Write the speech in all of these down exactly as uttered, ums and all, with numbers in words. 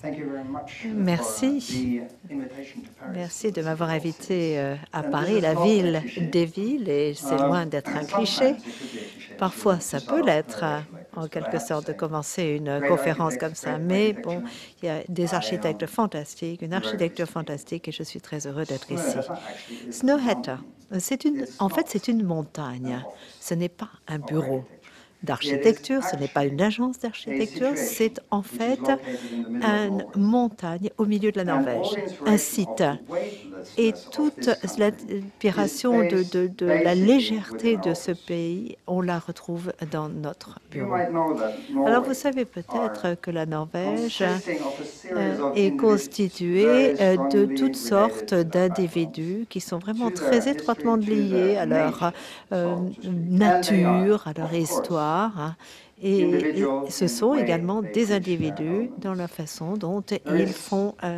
Merci. Merci de m'avoir invité euh, à Paris, la ville des villes, et c'est loin d'être un cliché. Parfois, ça peut l'être, en quelque sorte, de commencer une conférence comme ça. Mais bon, il y a des architectes fantastiques, une architecture fantastique, et je suis très heureux d'être ici. Snøhetta, c'est une, en fait, c'est une montagne. Ce n'est pas un bureau d'architecture, ce n'est pas une agence d'architecture, c'est en fait une montagne au milieu de la Norvège, un site. Et toute l'inspiration de, de, de la légèreté de ce pays, on la retrouve dans notre bureau. Alors, vous savez peut-être que la Norvège euh, est constituée euh, de toutes sortes d'individus qui sont vraiment très étroitement liés à leur euh, nature, à leur histoire. Hein. Et ce sont également des individus dans la façon dont ils font euh,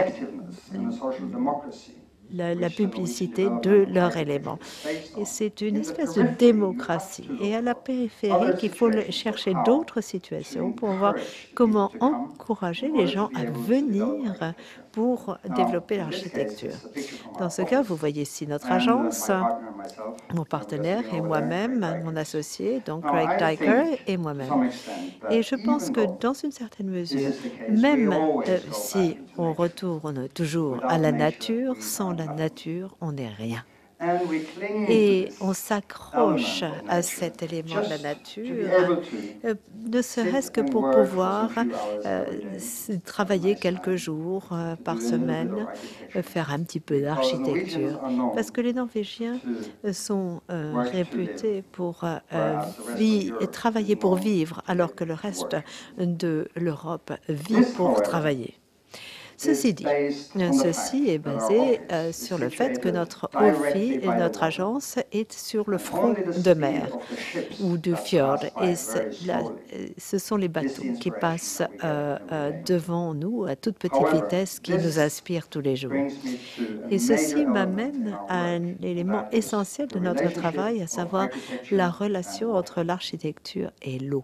la, la publicité de leurs éléments. Et c'est une espèce de démocratie. Et à la périphérie, il faut chercher d'autres situations pour voir comment encourager les gens à venir pour développer l'architecture. Dans ce cas, vous voyez ici notre agence, mon partenaire et moi-même, mon associé, donc Craig Dyker et moi-même. Et je pense que dans une certaine mesure, même euh, si on retourne toujours à la nature, sans la nature, on n'est rien. Et on s'accroche à cet élément de la nature, euh, ne serait-ce que pour pouvoir euh, travailler quelques jours euh, par semaine, euh, faire un petit peu d'architecture. Parce que les Norvégiens sont euh, réputés pour euh, vie, travailler pour vivre, alors que le reste de l'Europe vit pour travailler. Ceci dit, ceci est basé euh, sur le fait que notre office, notre agence est sur le front de mer ou du fjord. Et là, ce sont les bateaux qui passent euh, euh, devant nous à toute petite vitesse qui nous inspirent tous les jours. Et ceci m'amène à un élément essentiel de notre travail, à savoir la relation entre l'architecture et l'eau.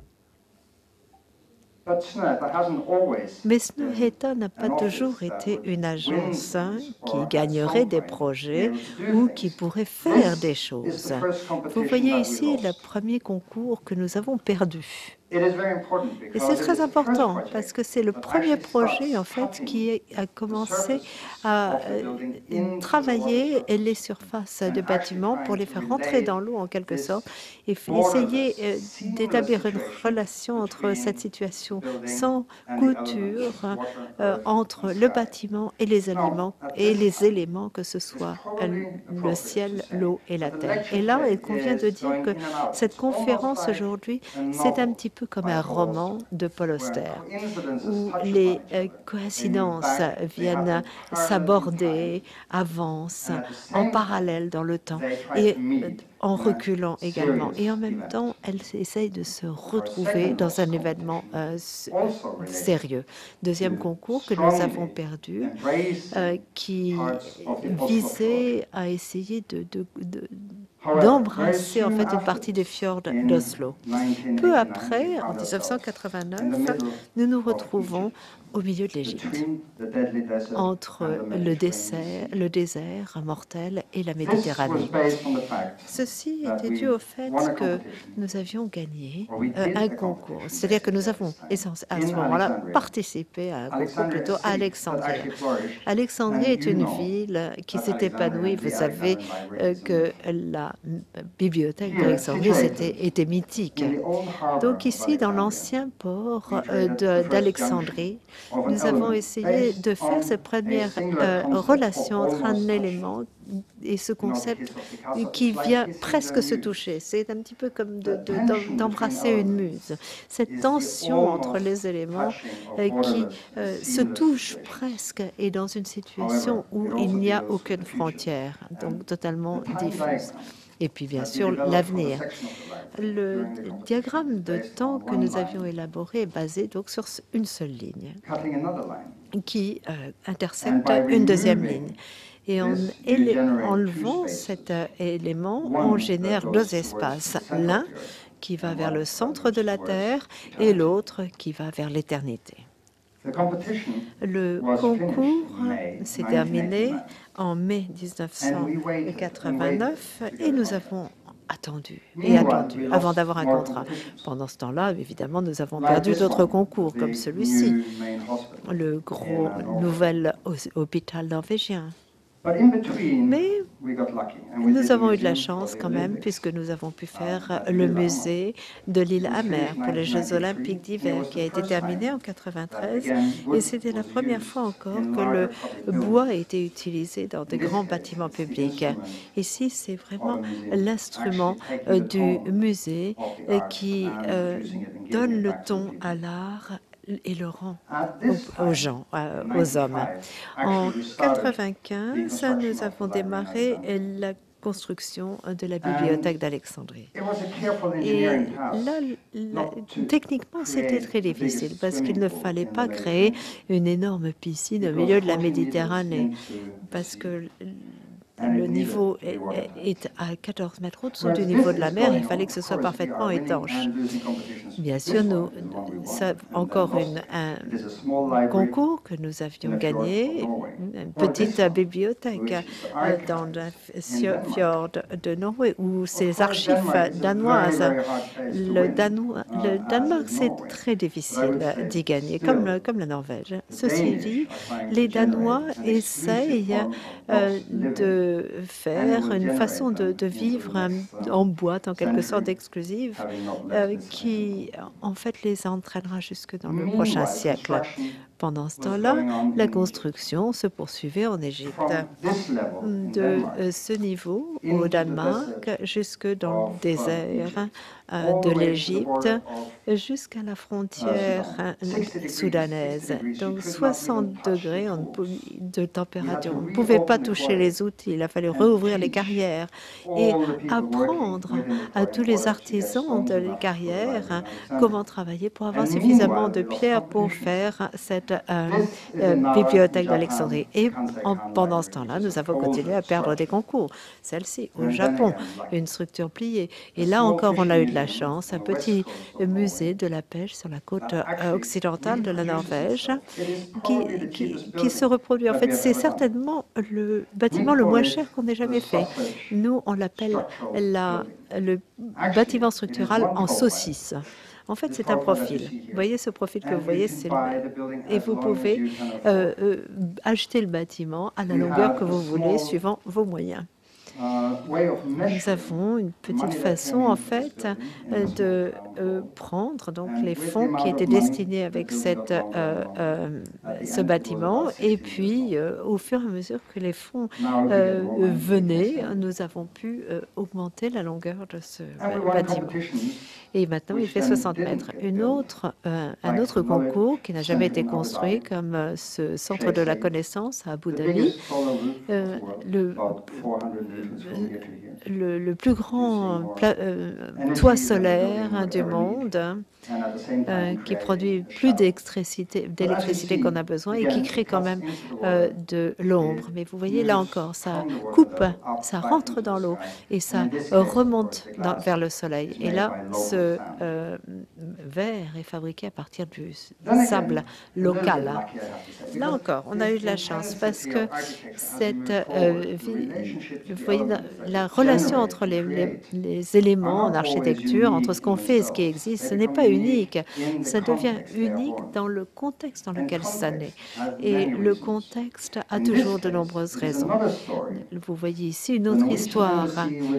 Mais Snøhetta n'a pas toujours été une agence qui gagnerait des projets ou qui pourrait faire des choses. Vous voyez ici le premier concours que nous avons perdu. Et c'est très important parce que c'est le premier projet en fait qui a commencé à euh, travailler les surfaces de bâtiments pour les faire rentrer dans l'eau en quelque sorte et essayer euh, d'établir une relation entre cette situation sans couture euh, entre le bâtiment et les aliments et les éléments, que ce soit euh, le ciel, l'eau et la terre. Et là, il convient de dire que cette conférence aujourd'hui, c'est un petit peu comme un roman de Paul Auster, où les euh, coïncidences viennent s'aborder, avancent en parallèle dans le temps et euh, en reculant également. Et en même temps, elles essayent de se retrouver dans un événement euh, sérieux. Deuxième concours que nous avons perdu, euh, qui visait à essayer de, de, de d'embrasser en fait une partie des fjords d'Oslo. Peu après, en mille neuf cent quatre-vingt-neuf, nous nous retrouvons au milieu de l'Égypte, entre le désert, le désert mortel et la Méditerranée. Ceci était dû au fait que nous avions gagné euh, un concours, c'est-à-dire que nous avons à ce moment-là participé à un concours plutôt à Alexandrie. Alexandrie est une ville qui s'est épanouie. Vous savez euh, que la bibliothèque d'Alexandrie était mythique. Donc ici, dans l'ancien port euh, d'Alexandrie, nous avons essayé de faire cette première euh, relation entre un élément et ce concept qui vient presque se toucher. C'est un petit peu comme d'embrasser de, de, une muse. Cette tension entre les éléments euh, qui euh, se touchent presque et dans une situation où il n'y a aucune frontière, donc totalement diffuse. Et puis, bien sûr, l'avenir. Le diagramme de temps que nous avions élaboré est basé donc sur une seule ligne qui euh, intersecte une deuxième ligne. Et en enlevant cet euh, élément, on génère deux espaces. L'un qui va vers le centre de la Terre et l'autre qui va vers l'éternité. Le concours s'est terminé en mai mille neuf cent quatre-vingt-neuf et nous avons attendu et attendu avant d'avoir un contrat. Pendant ce temps-là, évidemment, nous avons perdu d'autres concours comme celui-ci, le gros nouvel hôpital norvégien. Mais nous avons eu de la chance quand même, puisque nous avons pu faire le musée de l'île Hammer pour les Jeux olympiques d'hiver, qui a été terminé en quatre-vingt-treize. Et c'était la première fois encore que le bois a été utilisé dans des grands bâtiments publics. Ici, c'est vraiment l'instrument du musée qui euh, donne le ton à l'art et le rend aux, aux gens, euh, aux hommes. En quatre-vingt-quinze, nous avons démarré la construction de la bibliothèque d'Alexandrie. Et là, là techniquement, c'était très difficile parce qu'il ne fallait pas créer une énorme piscine au milieu de la Méditerranée, parce que le niveau est, est à quatorze mètres au-dessous du niveau de la mer. Il fallait que ce soit parfaitement étanche. Bien sûr, nous, ça, encore une, un concours que nous avions gagné, une petite bibliothèque dans le fjord de Norvège, où ces archives danoises. Le, Danois, le Danemark, c'est très difficile d'y gagner, comme, comme la Norvège. Ceci dit, les Danois essayent euh, de faire une façon de, de vivre en boîte, en quelque sorte exclusive, euh, qui en fait les entraînera jusque dans le prochain siècle. Pendant ce temps-là, la construction se poursuivait en Égypte. De ce niveau, au Danemark, jusque dans le désert de l'Égypte, jusqu'à la frontière soudanaise. Donc soixante degrés de température. On ne pouvait pas toucher les outils, il a fallu rouvrir les carrières et apprendre à tous les artisans de les carrières comment travailler pour avoir suffisamment de pierres pour faire cette euh, euh, bibliothèque d'Alexandrie. Et en, pendant ce temps-là, nous avons continué à perdre des concours. Celle-ci, au Japon, une structure pliée. Et là encore, on a eu de la chance, un petit musée de la pêche sur la côte euh, occidentale de la Norvège qui, qui, qui se reproduit. En fait, c'est certainement le bâtiment le moins cher qu'on ait jamais fait. Nous, on l'appelle la, le bâtiment structural en saucisse. En fait, c'est un profil. Vous voyez ce profil que vous voyez, c'est le... et vous pouvez euh, euh, acheter le bâtiment à la longueur que vous voulez, suivant vos moyens. Nous avons une petite façon, en fait, de euh, prendre donc les fonds qui étaient destinés avec cette, euh, euh, ce bâtiment, et puis, euh, au fur et à mesure que les fonds euh, venaient, nous avons pu euh, augmenter la longueur de ce bâtiment. Et maintenant, il fait soixante mètres. Une autre, euh, un autre concours qui n'a jamais été construit, comme euh, ce centre de la connaissance à Abu Dhabi, euh, le, le, le plus grand euh, toit solaire hein, du monde, euh, qui produit plus d'électricité d'électricité qu'on a besoin et qui crée quand même euh, de l'ombre. Mais vous voyez, là encore, ça coupe, ça rentre dans l'eau et ça remonte dans, vers le soleil. Et là, ce euh, verre est fabriqué à partir du sable local. Là encore, on a eu de la chance parce que cette, euh, vous voyez, la relation entre les, les, les éléments en architecture, entre ce qu'on fait et ce qui existe, ce n'est pas unique. Ça devient unique dans le contexte dans lequel ça naît. Et le contexte a toujours de nombreuses raisons. Vous voyez ici une autre histoire.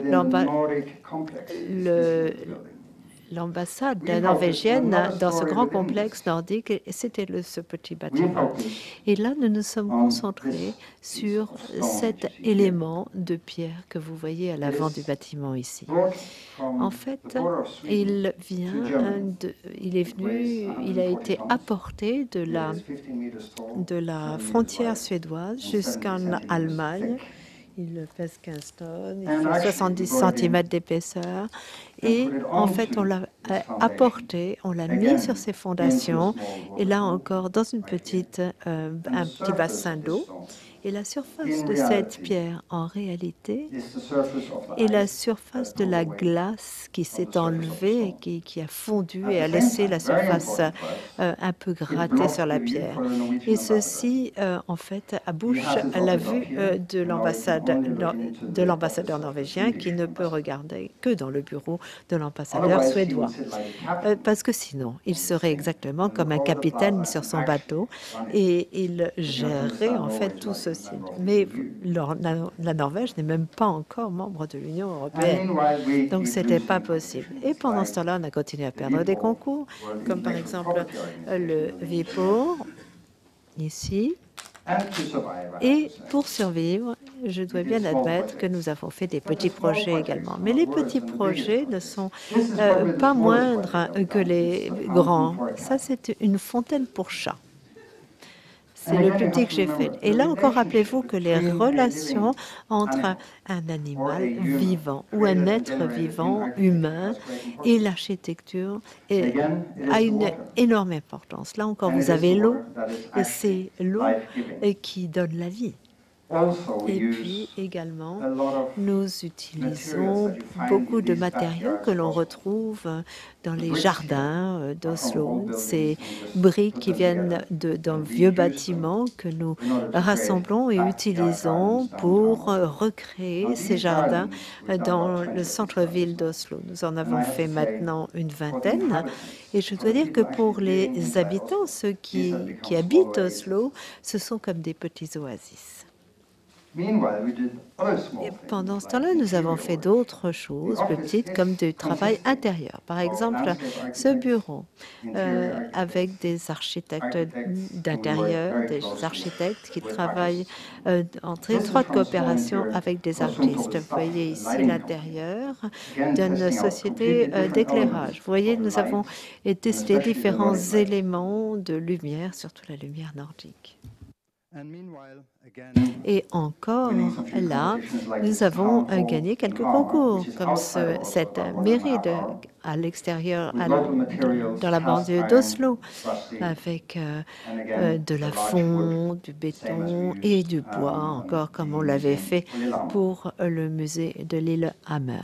Le, L'ambassade norvégienne dans ce grand complexe nordique, c'était ce petit bâtiment. Et là, nous nous sommes concentrés sur cet élément de pierre que vous voyez à l'avant du bâtiment ici. En fait, il vient, de, il est venu, il a été apporté de la, de la frontière suédoise jusqu'en Allemagne. Il pèse quinze tonnes, il fait soixante-dix centimètres d'épaisseur. Et en fait, on l'a euh, apporté, on l'a mis sur ses fondations, et là encore dans une petite, euh, un petit bassin d'eau. Et la surface de cette pierre, en réalité, est la surface de la glace qui s'est enlevée, et qui, qui a fondu et a laissé la surface euh, un peu grattée sur la pierre. Et ceci, euh, en fait, abouche à la vue euh, de l'ambassade- de l'ambassadeur norvégien, qui ne peut regarder que dans le bureau de l'ambassadeur suédois. Euh, parce que sinon, il serait exactement comme un capitaine sur son bateau et il gérerait en fait tout ceci. Mais la, la Norvège n'est même pas encore membre de l'Union européenne. Donc, ce n'était pas possible. Et pendant ce temps-là, on a continué à perdre des concours, comme par exemple euh, le VIPO, ici. Et pour survivre, je dois bien admettre que nous avons fait des petits projets également. Mais les petits projets ne sont euh, pas moindres que les grands. Ça, c'est une fontaine pour chats. C'est le plus petit que j'ai fait. Et là encore, rappelez-vous que les relations entre un animal vivant ou un être vivant humain et l'architecture a une énorme importance. Là encore, vous avez l'eau, et c'est l'eau qui donne la vie. Et puis également, nous utilisons beaucoup de matériaux que l'on retrouve dans les jardins d'Oslo. Ces briques qui viennent d'un vieux bâtiment que nous rassemblons et utilisons pour recréer ces jardins dans le centre-ville d'Oslo. Nous en avons fait maintenant une vingtaine. Et je dois dire que pour les habitants, ceux qui, qui habitent Oslo, ce sont comme des petits oasis. Et pendant ce temps-là, nous avons fait d'autres choses plus petites, comme du travail intérieur. Par exemple, ce bureau euh, avec des architectes d'intérieur, des architectes qui travaillent euh, en très étroite coopération avec des artistes. Vous voyez ici l'intérieur d'une société euh, d'éclairage. Vous voyez, nous avons testé différents éléments de lumière, surtout la lumière nordique. Et encore, là, nous avons euh, gagné quelques concours, comme ce, cette mairie de, à l'extérieur, dans la banlieue d'Oslo, avec euh, euh, de la fonte, du béton et du bois, encore comme on l'avait fait pour euh, le musée de l'île Hammer.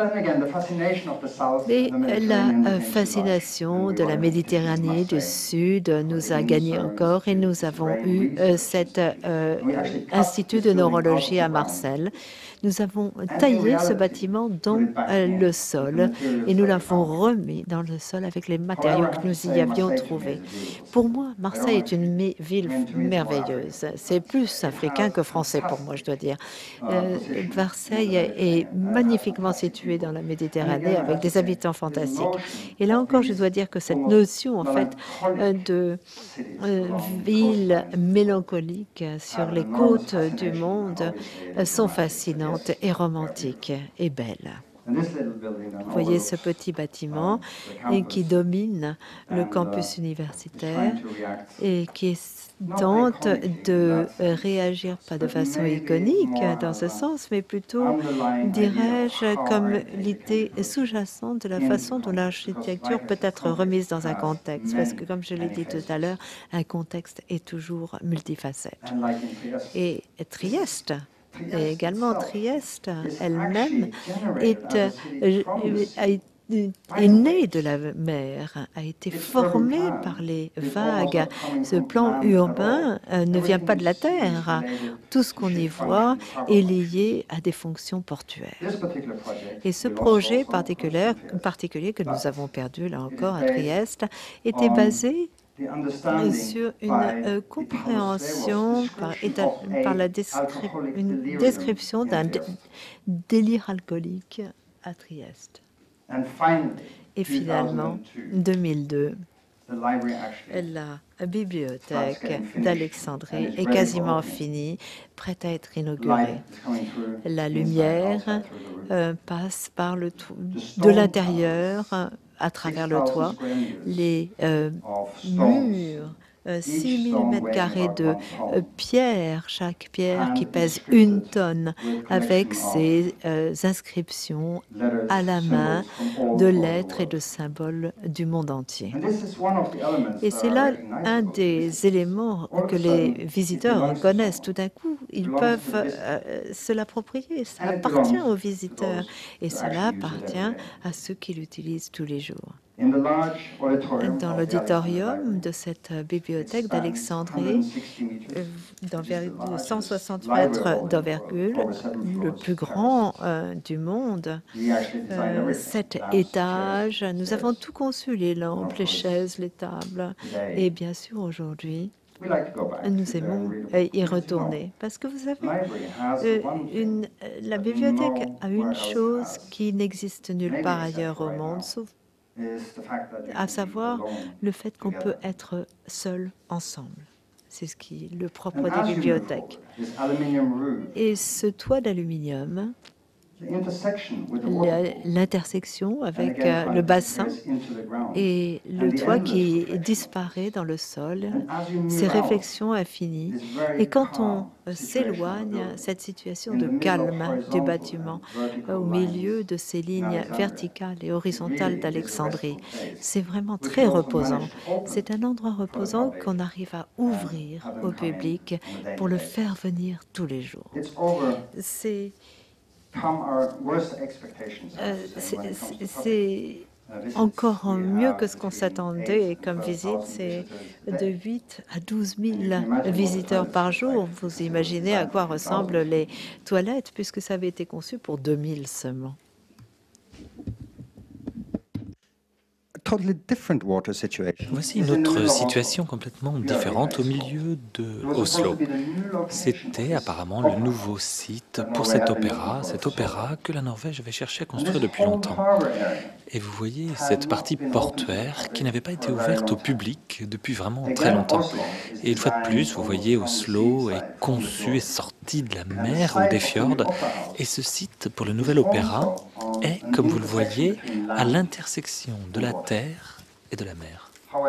Mais la euh, fascination de la Méditerranée du Sud nous a gagné encore, et nous avons eu euh, cet euh, institut de neurologie à Marseille. Nous avons taillé ce bâtiment dans euh, le sol et nous l'avons remis dans le sol avec les matériaux que nous y avions trouvés. Pour moi, Marseille est une ville merveilleuse. C'est plus africain que français pour moi, je dois dire. Euh, Marseille est magnifiquement située dans la Méditerranée avec des habitants fantastiques. Et là encore, je dois dire que cette notion, en fait, euh, de euh, ville mélancolique sur les côtes du monde euh, sont fascinantes et romantiques et belles. Vous voyez ce petit bâtiment et qui domine le campus universitaire et qui tente de réagir pas de façon iconique dans ce sens, mais plutôt, dirais-je, comme l'idée sous-jacente de la façon dont l'architecture peut être remise dans un contexte. Parce que, comme je l'ai dit tout à l'heure, un contexte est toujours multifacette. Et Trieste, et également Trieste elle-même est, euh, est née de la mer, a été formée par les vagues. Ce plan urbain euh, ne vient pas de la terre. Tout ce qu'on y voit est lié à des fonctions portuaires. Et ce projet particulier, particulier que nous avons perdu, là encore, à Trieste, était basé sur une euh, compréhension par, par la descri une description d'un délire alcoolique à Trieste. Et finalement, en deux mille deux, la bibliothèque d'Alexandrie est quasiment finie, prête à être inaugurée. La lumière euh, passe par le de l'intérieur à travers le toit. Les euh, murs six mille mètres carrés de euh, pierre, chaque pierre qui pèse une tonne, avec ses euh, inscriptions à la main de lettres et de symboles du monde entier. Et c'est là un des éléments que les visiteurs reconnaissent. Tout d'un coup, ils peuvent euh, se l'approprier. Ça appartient aux visiteurs et cela appartient à ceux qui l'utilisent tous les jours. Dans l'auditorium de cette bibliothèque d'Alexandrie, de cent soixante mètres d'envergure, le plus grand euh, du monde, euh, sept étages. Nous avons tout conçu, les lampes, les chaises, les tables. Et bien sûr, aujourd'hui, nous aimons y retourner. Parce que vous savez, euh, une, la bibliothèque a une chose qui n'existe nulle part ailleurs au monde, sauf à savoir le fait qu'on peut être seul ensemble. C'est ce qui est le propre des bibliothèques. Et ce toit d'aluminium, l'intersection avec euh, le bassin et le toit qui disparaît dans le sol, ces réflexions infinies. Et quand on euh, s'éloigne, cette situation de calme du bâtiment euh, au milieu de ces lignes verticales et horizontales d'Alexandrie, c'est vraiment très reposant. C'est un endroit reposant qu'on arrive à ouvrir au public pour le faire venir tous les jours. C'est Euh, c'est encore mieux que ce qu'on s'attendait comme visite. C'est de huit à douze mille visiteurs par jour. Vous imaginez à quoi ressemblent les toilettes, puisque ça avait été conçu pour deux mille seulement. Voici une autre situation complètement différente au milieu de Oslo. C'était apparemment le nouveau site pour cet opéra, cet opéra que la Norvège avait cherché à construire depuis longtemps. Et vous voyez cette partie portuaire qui n'avait pas été ouverte au public depuis vraiment très longtemps. Et une fois de plus, vous voyez Oslo est conçu et sorti de la mer ou des fjords. Et ce site pour le nouvel opéra est, comme vous le voyez, à l'intersection de la terre et de la mer.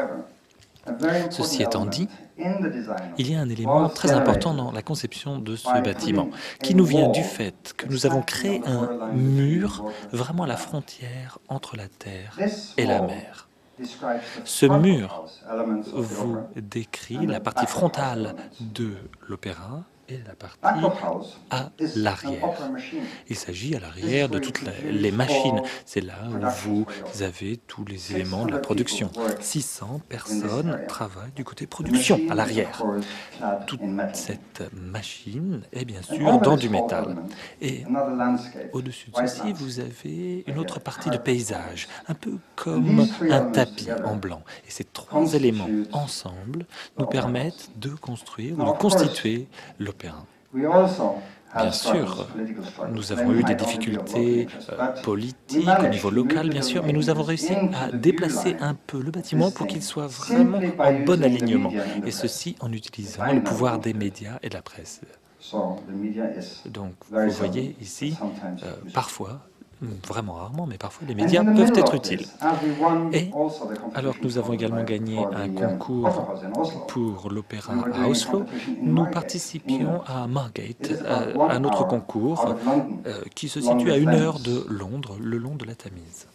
Ceci étant dit, il y a un élément très important dans la conception de ce bâtiment, qui nous vient du fait que nous avons créé un mur vraiment à la frontière entre la terre et la mer. Ce mur vous décrit la partie frontale de l'opéra et la partie à l'arrière. Il s'agit à l'arrière de toutes les machines. C'est là où vous avez tous les éléments de la production. six cents personnes travaillent du côté production, à l'arrière. Toute cette machine est bien sûr dans du métal. Et au-dessus de ceci, vous avez une autre partie de paysage, un peu comme un tapis en blanc. Et ces trois éléments ensemble nous permettent de construire ou de constituer l'opéra. Bien sûr, nous avons eu des difficultés euh, politiques au niveau local, bien sûr, mais nous avons réussi à déplacer un peu le bâtiment pour qu'il soit vraiment en bon alignement, et ceci en utilisant le pouvoir des médias et de la presse. Donc, vous voyez ici, euh, parfois, vraiment rarement, mais parfois les médias peuvent être utiles. Et alors que nous avons également gagné un concours pour l'opéra à Oslo, nous participions à Margate, à un autre concours euh, qui se situe à une heure de Londres, le long de la Tamise.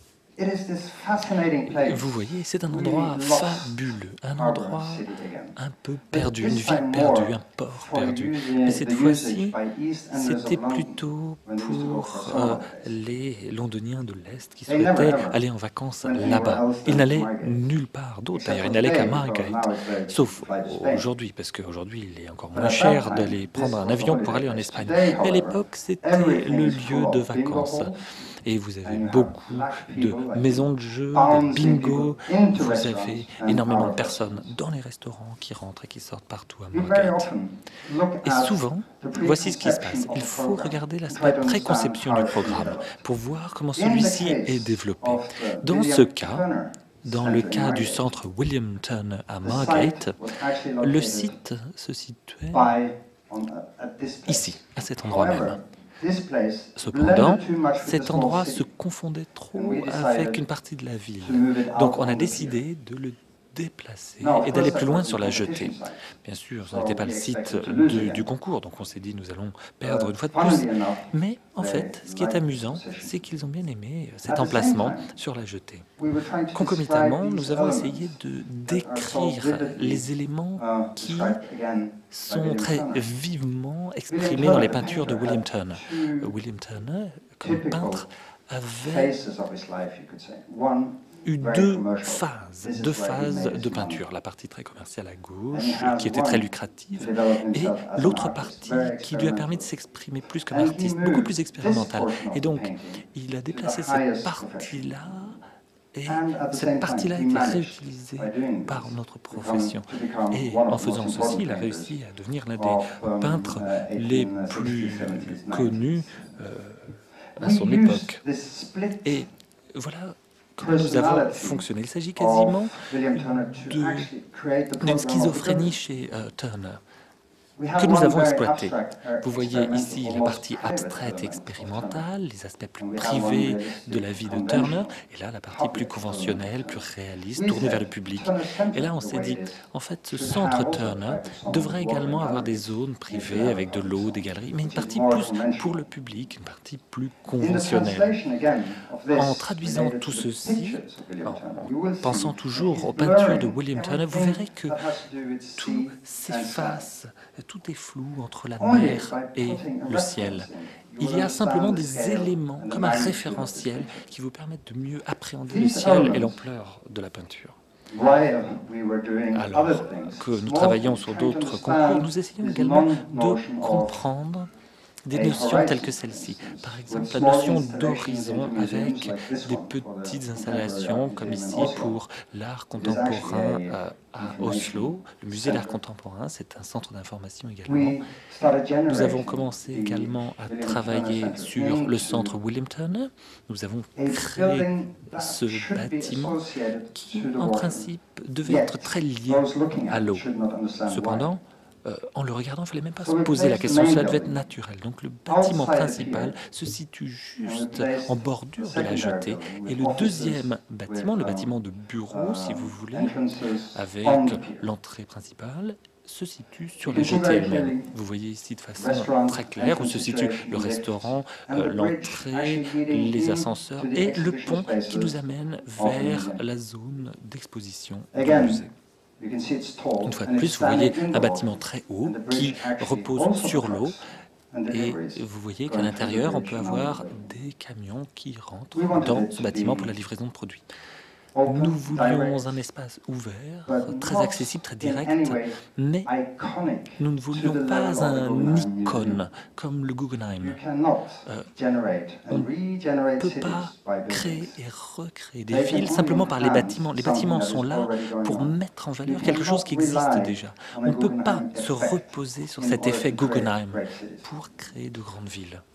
Vous voyez, c'est un endroit fabuleux, un endroit un peu perdu, une ville perdue, un port perdu. Mais cette fois-ci, c'était plutôt pour euh, les Londoniens de l'Est qui souhaitaient aller en vacances là-bas. Ils n'allaient nulle part d'autre, d'ailleurs, ils n'allaient qu'à Margate, sauf aujourd'hui, parce qu'aujourd'hui, il est encore moins cher d'aller prendre un avion pour aller en Espagne. Mais à l'époque, c'était le lieu de vacances. Et vous avez beaucoup de maisons de jeux, de bingo, vous avez énormément de personnes dans les restaurants qui rentrent et qui sortent partout à Margate. Et souvent, voici ce qui se passe. Il faut regarder l'aspect préconception du programme pour voir comment celui-ci est développé. Dans ce cas, dans le cas du centre William Turner à Margate, le site se situait ici, à cet endroit même. Cependant, cet endroit se confondait trop avec une partie de la ville. Donc on a décidé de le déplacer et d'aller plus loin sur la jetée. Bien sûr, ce n'était pas le site de, du concours, donc on s'est dit nous allons perdre une fois de plus. Mais en fait, ce qui est amusant, c'est qu'ils ont bien aimé cet emplacement sur la jetée. Concomitamment, nous avons essayé de décrire les éléments qui sont très vivement exprimés dans les peintures de William Turner. William Turner, comme peintre, avait eu deux phases, deux phases de peinture. La partie très commerciale à gauche, qui était très lucrative, et l'autre partie qui lui a permis de s'exprimer plus comme artiste, beaucoup plus expérimental. Et donc, il a déplacé cette partie-là, et cette partie-là a été réutilisée par notre profession. Et en faisant ceci, il a réussi à devenir l'un des peintres les plus connus euh, à son époque. Et voilà comment nous avons fonctionné. Il s'agit quasiment d'une schizophrénie chez euh, Turner, que nous avons exploité. Vous voyez ici la partie abstraite et expérimentale, les aspects plus privés de la vie de Turner, et là la partie plus conventionnelle, plus réaliste, tournée vers le public. Et là on s'est dit, en fait ce centre Turner devrait également avoir des zones privées avec de l'eau, des galeries, mais une partie plus pour le public, une partie plus conventionnelle. En traduisant tout ceci, en pensant toujours aux peintures de William Turner, vous verrez que tout s'efface, tout est flou entre la mer et le ciel. Il y a simplement des éléments, comme un référentiel, qui vous permettent de mieux appréhender le ciel et l'ampleur de la peinture. Alors que nous travaillions sur d'autres concours, nous essayons également de comprendre des notions telles que celle-ci. Par exemple, la notion d'horizon avec des petites installations, comme ici pour l'art contemporain euh, à Oslo. Le musée d'art contemporain, c'est un centre d'information également. Nous avons commencé également à travailler sur le centre William Turner. Nous avons créé ce bâtiment qui, en principe, devait être très lié à l'eau. Cependant, Euh, en le regardant, il ne fallait même pas se poser la question, cela devait être naturel. Donc le bâtiment principal se situe juste en bordure de la jetée. Et le deuxième bâtiment, le bâtiment de bureau, si vous voulez, avec l'entrée principale, se situe sur la jetée elle-même. Vous voyez ici de façon très claire où se situe le restaurant, euh, l'entrée, les ascenseurs et le pont qui nous amène vers la zone d'exposition du musée. Une fois de plus, vous voyez un bâtiment très haut qui repose sur l'eau et vous voyez qu'à l'intérieur, on peut avoir des camions qui rentrent dans ce bâtiment pour la livraison de produits. Nous voulions un espace ouvert, très accessible, très direct, mais nous ne voulions pas un icône comme le Guggenheim. Euh, on ne peut pas créer et recréer des villes simplement par les bâtiments. Les bâtiments sont là pour mettre en valeur quelque chose qui existe déjà. On ne peut pas se reposer sur cet effet Guggenheim pour créer de grandes villes.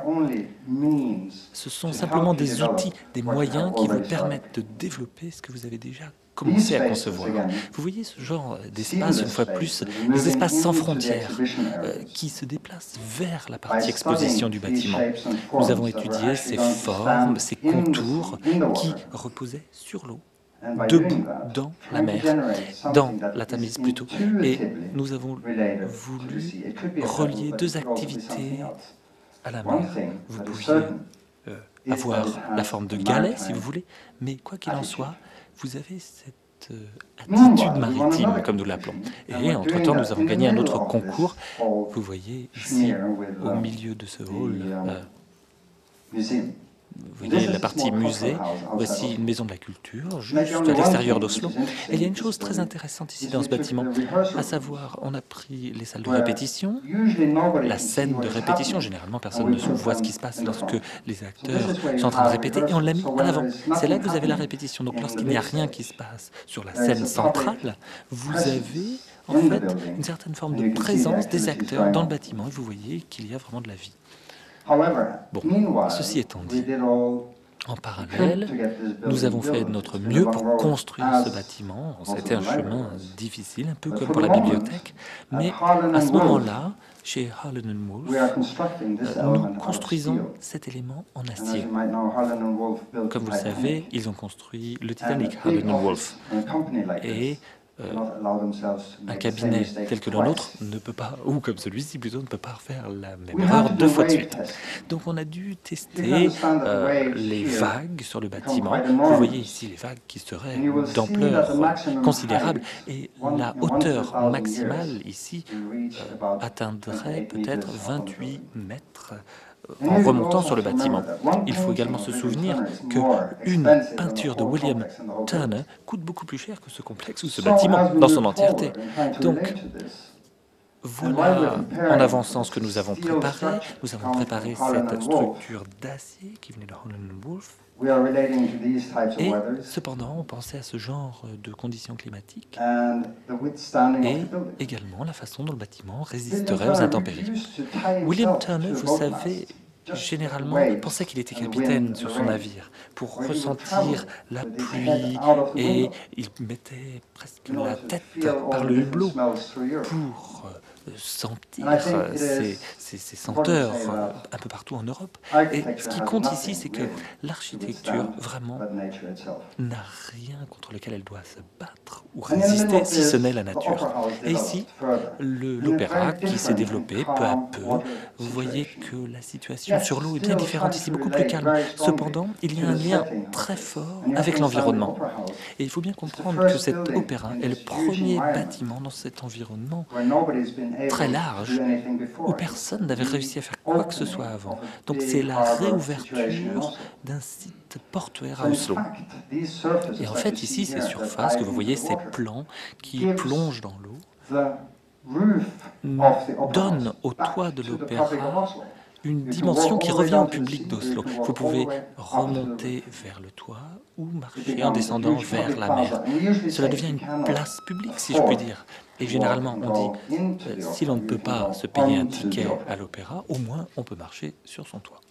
Ce sont simplement des outils, des moyens qui vous permettent de développer ce que vous avez déjà commencé à concevoir. Vous voyez ce genre d'espace, une fois de plus, des espaces sans frontières euh, qui se déplacent vers la partie exposition du bâtiment. Nous avons étudié ces formes, ces contours qui reposaient sur l'eau, debout dans la mer, dans la Tamise plutôt. Et nous avons voulu relier deux activités à la mer. Vous pouviez euh, avoir la forme de galet, si vous voulez, mais quoi qu'il en soit, vous avez cette euh, attitude maritime, comme nous l'appelons. Et entre-temps, nous avons gagné un autre concours. Vous voyez ici, au milieu de ce hall, euh, vous voyez la partie musée, voici une maison de la culture, juste à l'extérieur d'Oslo. Et il y a une chose très intéressante ici dans ce bâtiment, à savoir, on a pris les salles de répétition, la scène de répétition, généralement personne ne voit ce qui se passe lorsque les acteurs sont en train de répéter, et on l'a mis en avant. C'est là que vous avez la répétition. Donc lorsqu'il n'y a rien qui se passe sur la scène centrale, vous avez en fait une certaine forme de présence des acteurs dans le bâtiment, et vous voyez qu'il y a vraiment de la vie. Bon, ceci étant dit, En parallèle, nous avons fait de notre mieux pour construire ce bâtiment. C'était un chemin difficile, un peu comme pour la bibliothèque, mais à ce moment-là, chez Harland and Wolff, nous construisons cet élément en acier. Comme vous le savez, ils ont construit le Titanic, Harland and Wolff, et Euh, un cabinet tel que le nôtre ne peut pas, ou comme celui-ci plutôt, ne peut pas refaire la même erreur deux fois de suite. Donc on a dû tester euh, les vagues sur le bâtiment. Vous voyez ici les vagues qui seraient d'ampleur considérable et la hauteur maximale ici euh, atteindrait peut-être vingt-huit mètres en remontant sur le bâtiment. Il faut également se souvenir qu'une peinture de William Turner coûte beaucoup plus cher que ce complexe ou ce bâtiment dans son entièreté. Donc, voilà, en avançant ce que nous avons préparé, nous avons préparé cette structure d'acier qui venait de Harland and Wolff. Et cependant, on pensait à ce genre de conditions climatiques et également la façon dont le bâtiment résisterait aux intempéries. William Turner, vous savez, généralement pensait qu'il était capitaine sur son navire pour ressentir la pluie et il mettait presque la tête par le hublot pour sentir ces, ces, ces senteurs un peu partout en Europe. Et ce qui compte ici, c'est que l'architecture, vraiment, n'a rien contre lequel elle doit se battre ou résister, si ce n'est la nature. Et ici, l'opéra qui s'est développé peu à peu, vous voyez que la situation sur l'eau est bien différente ici, beaucoup plus calme. Cependant, il y a un lien très fort avec l'environnement. Et il faut bien comprendre que cet opéra est le premier bâtiment dans cet environnement très large, où personne n'avait réussi à faire quoi que ce soit avant. Donc c'est la réouverture d'un site portuaire à Oslo. Et en fait, ici, ces surfaces que vous voyez, ces plans qui plongent dans l'eau, donnent au toit de l'opéra une dimension qui revient au public d'Oslo. Vous pouvez remonter vers le toit ou marcher en descendant vers la mer. Cela devient une place publique, si je puis dire. Et généralement, on dit, euh, si l'on ne peut pas se payer un ticket à l'opéra, au moins on peut marcher sur son toit.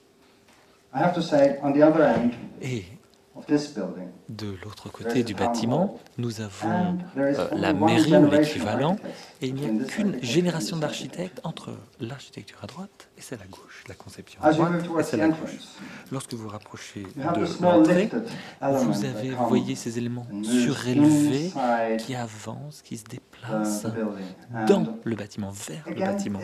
Et de l'autre côté du bâtiment, nous avons euh, la mairie ou l'équivalent, et il n'y a qu'une génération d'architectes entre l'architecture à droite et celle à gauche, la conception à droite et celle à gauche. Lorsque vous vous rapprochez de l'entrée, vous avez, vous voyez ces éléments surélevés qui avancent, qui se déplacent dans le bâtiment, vers le bâtiment.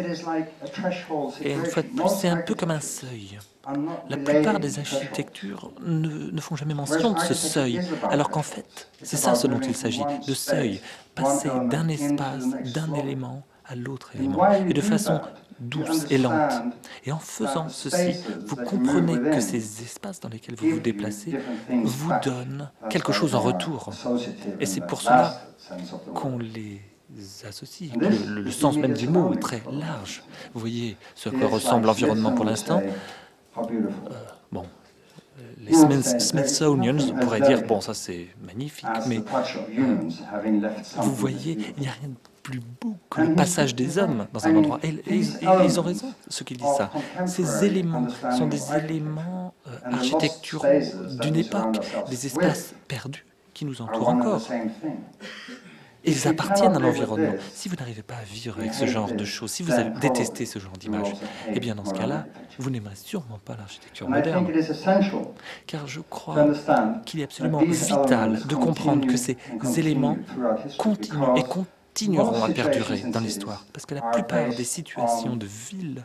Et en fait, c'est un peu comme un seuil. La plupart des architectures ne, ne font jamais mention de ce seuil, alors qu'en fait, c'est ça ce dont il s'agit, de seuil, passer d'un espace, d'un élément à l'autre élément, et de façon douce et lente. Et en faisant ceci, vous comprenez que ces espaces dans lesquels vous vous déplacez vous donnent quelque chose en retour. Et c'est pour cela qu'on les associe, que le, le sens même du mot est très large. Vous voyez ce à quoi ressemble l'environnement pour l'instant. Euh, bon, les Smithsonian, on pourrait dire, bon, ça c'est magnifique, mais euh, vous voyez, il n'y a rien de plus beau que le passage des hommes dans un endroit. Et, et, et ils ont raison, ceux qui disent ça. Ces éléments sont des éléments euh, architecturaux d'une époque, des espaces perdus qui nous entourent encore. Ils appartiennent à l'environnement. Si vous n'arrivez pas à vivre avec ce genre de choses, si vous avez détesté ce genre d'image, eh bien dans ce cas-là, vous n'aimerez sûrement pas l'architecture moderne. Car je crois qu'il est absolument vital de comprendre que ces éléments continuent et continueront à perdurer dans l'histoire. Parce que la plupart des situations de villes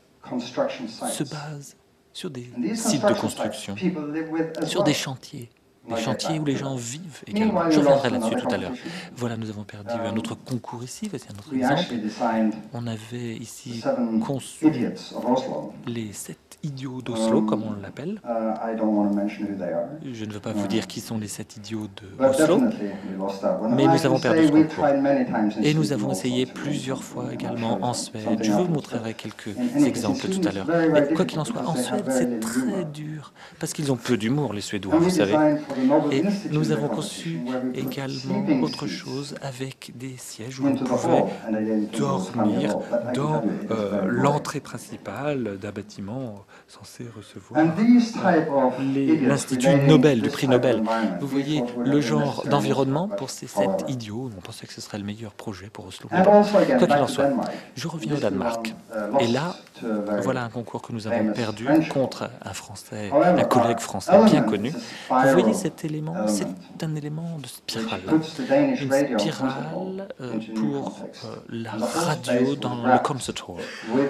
se basent sur des sites de construction, sur des chantiers. Des chantiers où les gens vivent également. Je reviendrai là-dessus tout à l'heure. Voilà, nous avons perdu un autre concours ici, voici un autre exemple. On avait ici conçu les sept idiots d'Oslo, comme on l'appelle. Je ne veux pas vous dire qui sont les sept idiots d'Oslo, mais nous avons perdu ce concours. Et nous avons essayé plusieurs fois également en Suède. Je vous montrerai quelques exemples tout à l'heure. Mais quoi qu'il en soit, en Suède, c'est très dur, parce qu'ils ont peu d'humour, les Suédois, vous savez. Et nous avons conçu également autre chose avec des sièges où on pouvait dormir dans euh, l'entrée principale d'un bâtiment censé recevoir euh, l'Institut Nobel, du prix Nobel. Vous voyez le genre d'environnement pour ces sept idiots. On pensait que ce serait le meilleur projet pour Oslo. Mais bon, quoi qu'il en soit, je reviens au Danemark. Et là, voilà un concours que nous avons perdu contre un Français, un collègue français bien connu. Vous voyez cet élément, c'est un élément de spirale. Une spirale euh, pour euh, la radio dans le concert hall.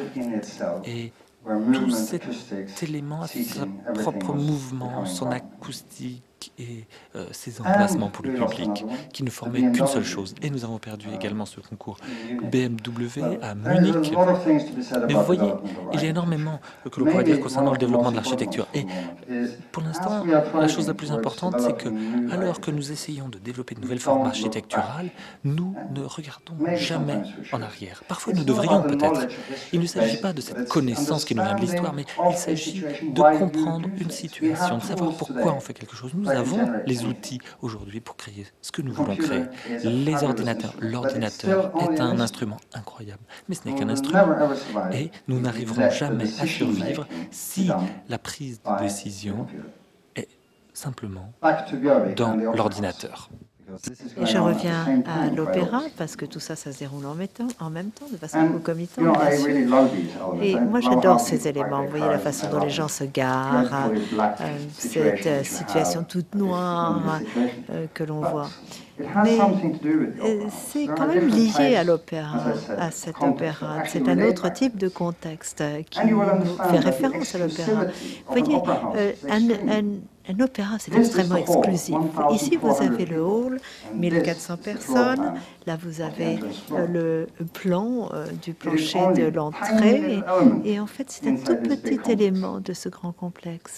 Et tout cet élément a son propre mouvement, son acoustique et euh, ses emplacements pour le public, qui ne formaient qu'une seule chose. Et nous avons perdu également ce concours B M W à Munich. Mais vous voyez, il y a énormément que l'on pourrait dire concernant le développement de l'architecture. Et pour l'instant, la chose la plus importante, c'est que, alors que nous essayons de développer de nouvelles formes architecturales, nous ne regardons jamais en arrière. Parfois, nous devrions peut-être. Il ne s'agit pas de cette connaissance qui nous vient de l'histoire, mais il s'agit de comprendre une situation, de savoir pourquoi on fait quelque chose. Nous avons les outils aujourd'hui pour créer ce que nous voulons créer. Les ordinateurs, l'ordinateur est un instrument incroyable, mais ce n'est qu'un instrument. Et nous n'arriverons jamais à survivre si la prise de décision est simplement dans l'ordinateur. Et je reviens à l'opéra, parce que tout ça, ça se déroule en même temps, en même temps de façon concomitante, bien sûr. Et moi, j'adore ces éléments. Vous voyez la façon dont les gens se garent, euh, cette euh, situation toute noire euh, que l'on voit. Mais euh, c'est quand même lié à l'opéra, à cet opéra. C'est un autre type de contexte qui nous fait référence à l'opéra. Vous voyez, euh, un, un, un opéra, c'est extrêmement exclusif. Ici, vous avez le hall, mille quatre cents personnes. Là, vous avez euh, le plan euh, du plancher de l'entrée. Et, et en fait, c'est un tout petit élément de ce grand complexe.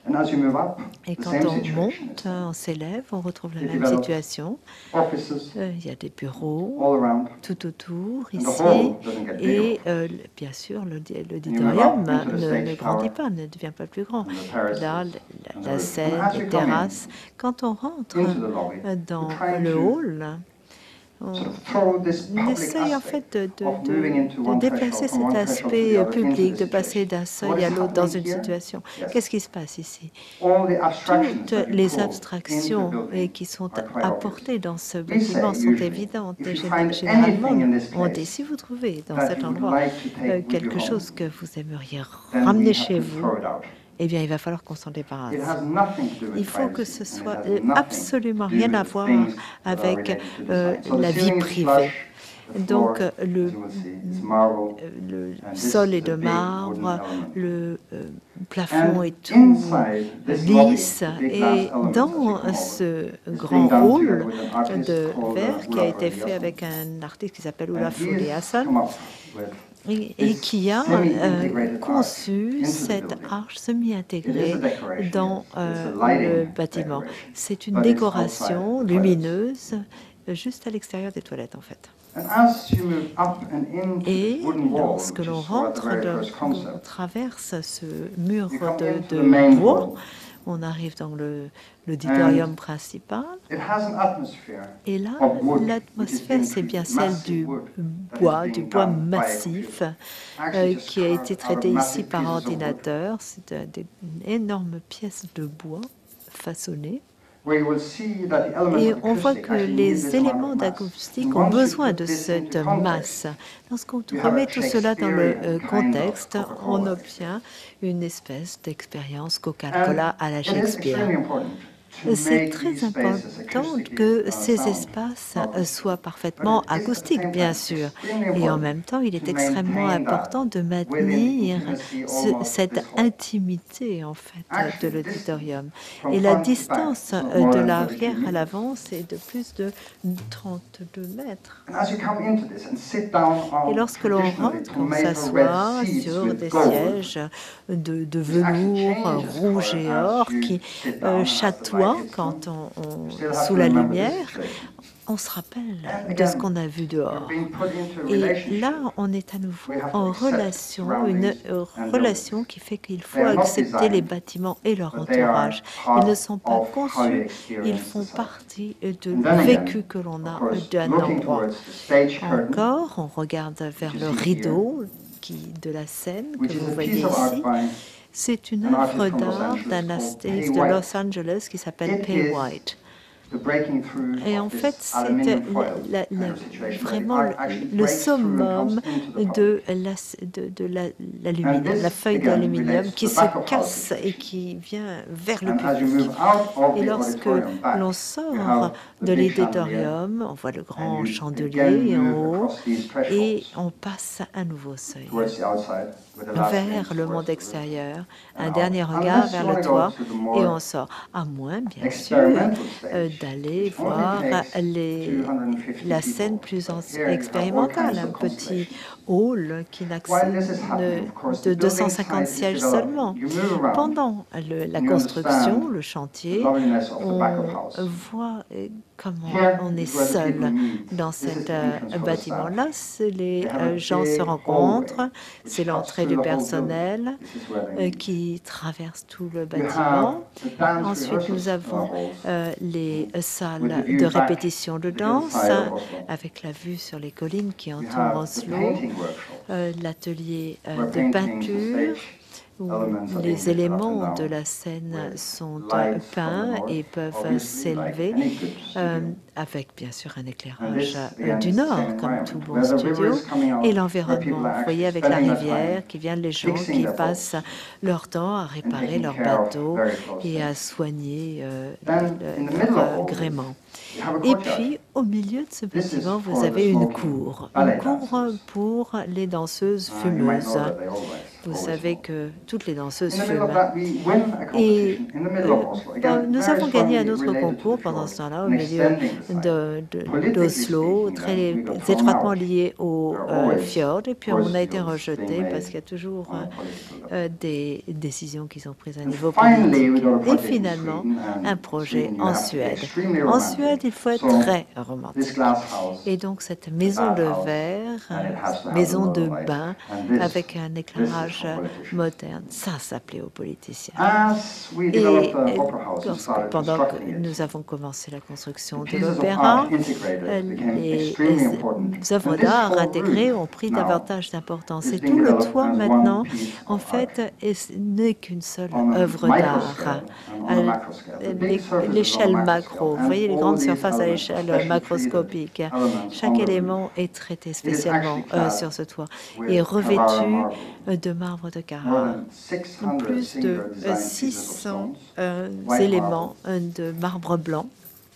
Et quand on monte, on s'élève, on retrouve la même situation. Euh, il y a des bureaux tout autour, ici. Et euh, bien sûr, l'auditorium ne, ne grandit pas, ne devient pas plus grand. Là, la, la scène, les terrasses. Quand on rentre dans le hall, on essaye en fait de, de, de, de déplacer cet aspect public, de passer d'un seuil à l'autre dans une situation. Qu'est-ce qui se passe ici? Toutes les abstractions qui sont apportées dans ce bâtiment sont évidentes. Et généralement, on dit, si vous trouvez dans cet endroit quelque chose que vous aimeriez ramener chez vous, eh bien, il va falloir qu'on s'en débarrasse. Il faut que ce soit absolument rien à voir avec euh, la vie privée. Donc, le, le sol est de marbre, le euh, plafond est tout lisse. Et dans ce grand hall de verre qui a été fait avec un artiste qui s'appelle Olaf Eliasson, et, et qui a euh, conçu cette arche semi-intégrée dans euh, le bâtiment. C'est une décoration lumineuse juste à l'extérieur des toilettes, en fait. Et lorsque l'on rentre, on traverse ce mur de, de bois, on arrive dans l'auditorium principal. Et là, l'atmosphère, c'est bien celle du bois, du bois massif, euh, qui a été traité ici par ordinateur. C'est une énorme pièce de bois façonnée. Et on voit que les éléments d'acoustique ont besoin de cette masse. Lorsqu'on remet tout cela dans le euh, contexte, on obtient une espèce d'expérience Coca-Cola à la Shakespeare. C'est très important que ces espaces soient parfaitement acoustiques, bien sûr. Et en même temps, il est extrêmement important de maintenir ce, cette intimité, en fait, de l'auditorium. Et la distance de l'arrière à l'avant, c'est de plus de trente-deux mètres. Et lorsque l'on rentre, on s'assoit sur des sièges de, de velours rouge et or qui euh, chatoient quand on, on, sous la lumière. on se rappelle de ce qu'on a vu dehors. Et là, on est à nouveau en relation, une euh, relation qui fait qu'il faut accepter les bâtiments et leur entourage. Ils ne sont pas conçus, ils font partie du vécu que l'on a d'un endroit. Encore, on regarde vers le rideau qui, de la scène que vous voyez ici. C'est une œuvre d'art d'un artiste de Los Angeles qui s'appelle Pay White. Et en fait, c'est vraiment le, le summum de l'aluminium, la, la feuille d'aluminium qui se casse et qui vient vers le public. Et lorsque l'on sort de l'auditorium, on voit le grand chandelier en haut et on passe un nouveau seuil vers le monde extérieur, un dernier regard vers le toit et on sort. À moins, bien sûr, euh, d'aller voir les, la scène plus expérimentale, un petit hall qui n'a de deux cent cinquante sièges seulement. Pendant le, la construction, le chantier, on voit comment on est seul dans cet euh, bâtiment-là. Les euh, gens se rencontrent, c'est l'entrée du personnel euh, qui traverse tout le bâtiment. Ensuite, nous avons euh, les salles de répétition de danse avec la vue sur les collines qui entourent Oslo, euh, l'atelier euh, de peinture, où les éléments de la scène sont peints et peuvent s'élever euh, avec bien sûr un éclairage euh, du nord, comme tout bon studio, et l'environnement. Vous voyez avec la rivière qui vient, les gens qui passent leur temps à réparer leur bateau et à soigner euh, leur gréement. Et puis, au milieu de ce bâtiment, vous avez une cour, une cour pour les danseuses fumeuses. Vous savez que toutes les danseuses fument. Et euh, ben, nous avons gagné un autre concours pendant ce temps-là, au milieu d'Oslo, très étroitement lié au euh, fjord. Et puis on a été rejeté parce qu'il y a toujours euh, des décisions qui sont prises à niveau politique. Et finalement, un projet en Suède. En Suède, il faut être très romantique. Et donc cette maison de verre, euh, maison de bain, avec un éclairage moderne, ça s'appelait aux politiciens. Et, et lorsque, pendant que nous avons commencé la construction de l'opéra, les, les œuvres d'art intégrées ont pris davantage d'importance. Et tout le toit maintenant, en fait, n'est qu'une seule œuvre d'art. À l'échelle macro, vous voyez les grandes surfaces à l'échelle macroscopique. Chaque élément est traité spécialement euh, sur ce toit et revêtu de marbre de Carrare. Plus de euh, six cents euh, éléments euh, de marbre blanc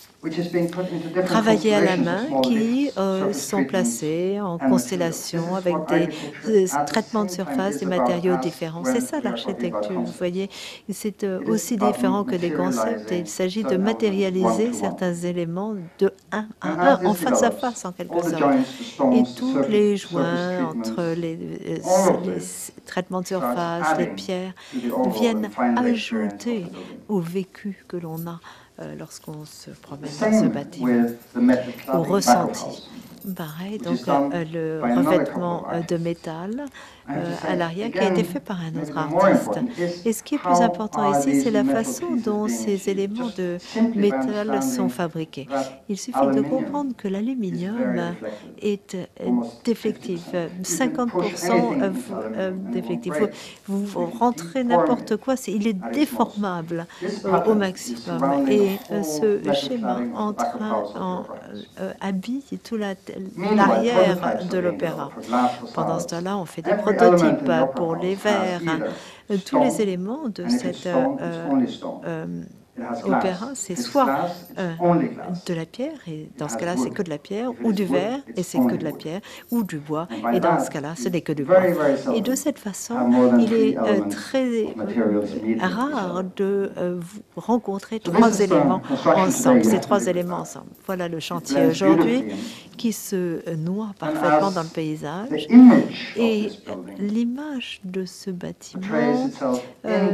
travaillés à la main qui euh, sont placés en constellation avec des euh, traitements de surface, des matériaux différents. C'est ça l'architecture, vous voyez. C'est euh, aussi différent que des concepts et il s'agit de matérialiser certains éléments de un à un, en face à face en quelque sorte. Et tous les joints entre les, les, les traitements de surface, les pierres, viennent ajouter au vécu que l'on a lorsqu'on se promène dans ce bâtiment, au ressenti. Pareil, donc euh, le revêtement euh, de métal euh, à l'arrière qui a été fait par un autre artiste. Et ce qui est plus important ici, c'est la façon dont ces éléments de métal sont fabriqués. Il suffit de comprendre que l'aluminium est déflectif, cinquante pour cent déflectif. Vous, vous rentrez n'importe quoi, il est déformable euh, au maximum. Et euh, ce schéma entraîne, en, euh, habille tout la l'arrière de l'opéra. Pendant ce temps-là, on fait des prototypes pour les verres. Tous les éléments de cette euh, euh, opéra, c'est soit euh, de la pierre, et dans ce cas-là, c'est que de la pierre, ou du verre, et c'est que de la pierre, ou du bois, et dans ce cas-là, ce n'est que du bois. Et de cette façon, il est euh, très euh, rare de euh, rencontrer trois éléments ensemble, ces trois éléments ensemble. Voilà le chantier aujourd'hui qui se noie parfaitement dans le paysage. Et l'image de ce bâtiment euh,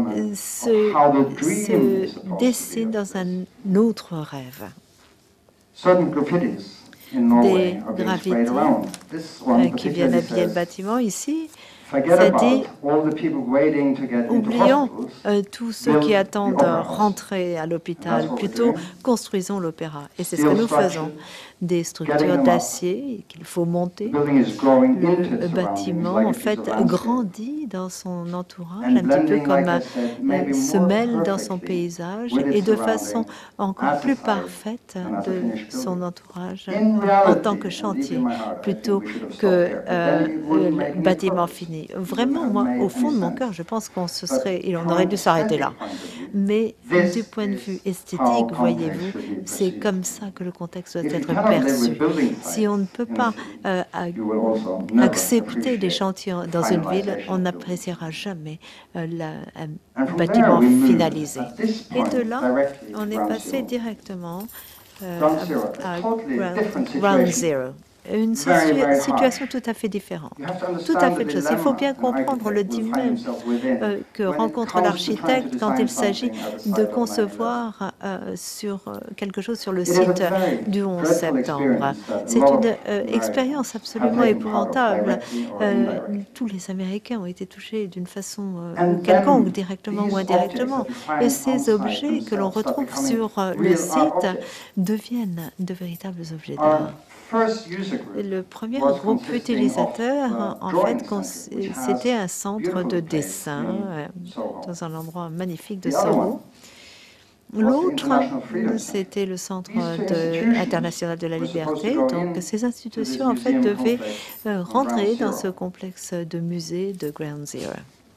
se, se dessine dans un autre rêve. des graffitis euh, qui viennent habiller le bâtiment ici. Ça dit, oublions euh, tous ceux qui attendent de rentrer à l'hôpital, plutôt construisons l'opéra. Et c'est ce que nous faisons. Des structures d'acier qu'il faut monter. Le bâtiment, en fait, grandit dans son entourage, un petit peu comme euh, se mêle dans son paysage et de façon encore plus parfaite de son entourage en tant que chantier, plutôt que euh, le bâtiment fini. Vraiment, moi, au fond de mon cœur, je pense qu'on se serait, on aurait dû s'arrêter là. Mais du point de vue esthétique, voyez-vous, c'est comme ça que le contexte doit être perçu. Si on ne peut pas euh, accepter des chantiers dans une ville, on n'appréciera jamais euh, la, un bâtiment finalisé. Et de là, on est passé directement euh, à Ground Zero. Une situation tout à fait différente, tout à fait de choses. Il faut bien comprendre le dilemme euh, que rencontre l'architecte quand il s'agit de concevoir euh, sur euh, quelque chose sur le site du onze septembre. C'est une euh, expérience absolument épouvantable. Euh, tous les Américains ont été touchés d'une façon euh, quelconque, directement ou indirectement. Et ces objets que l'on retrouve sur euh, le site deviennent de véritables objets d'art. Le premier groupe utilisateur, en fait, c'était un centre de dessin dans un endroit magnifique de Soho. L'autre, c'était le Centre de, international de la liberté. Donc, ces institutions, en fait, devaient rentrer dans ce complexe de musée de Ground Zero.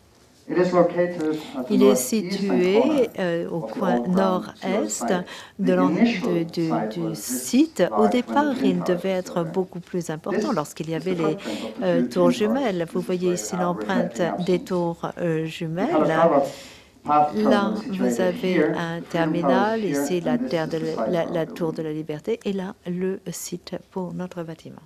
Il est situé euh, au coin nord-est de de, du, du site. Au départ, il devait être beaucoup plus important lorsqu'il y avait les euh, tours jumelles. Vous voyez ici l'empreinte des tours euh, jumelles. Là, vous avez un terminal, ici la, terre de la, la, la tour de la liberté, et là, le site pour notre bâtiment.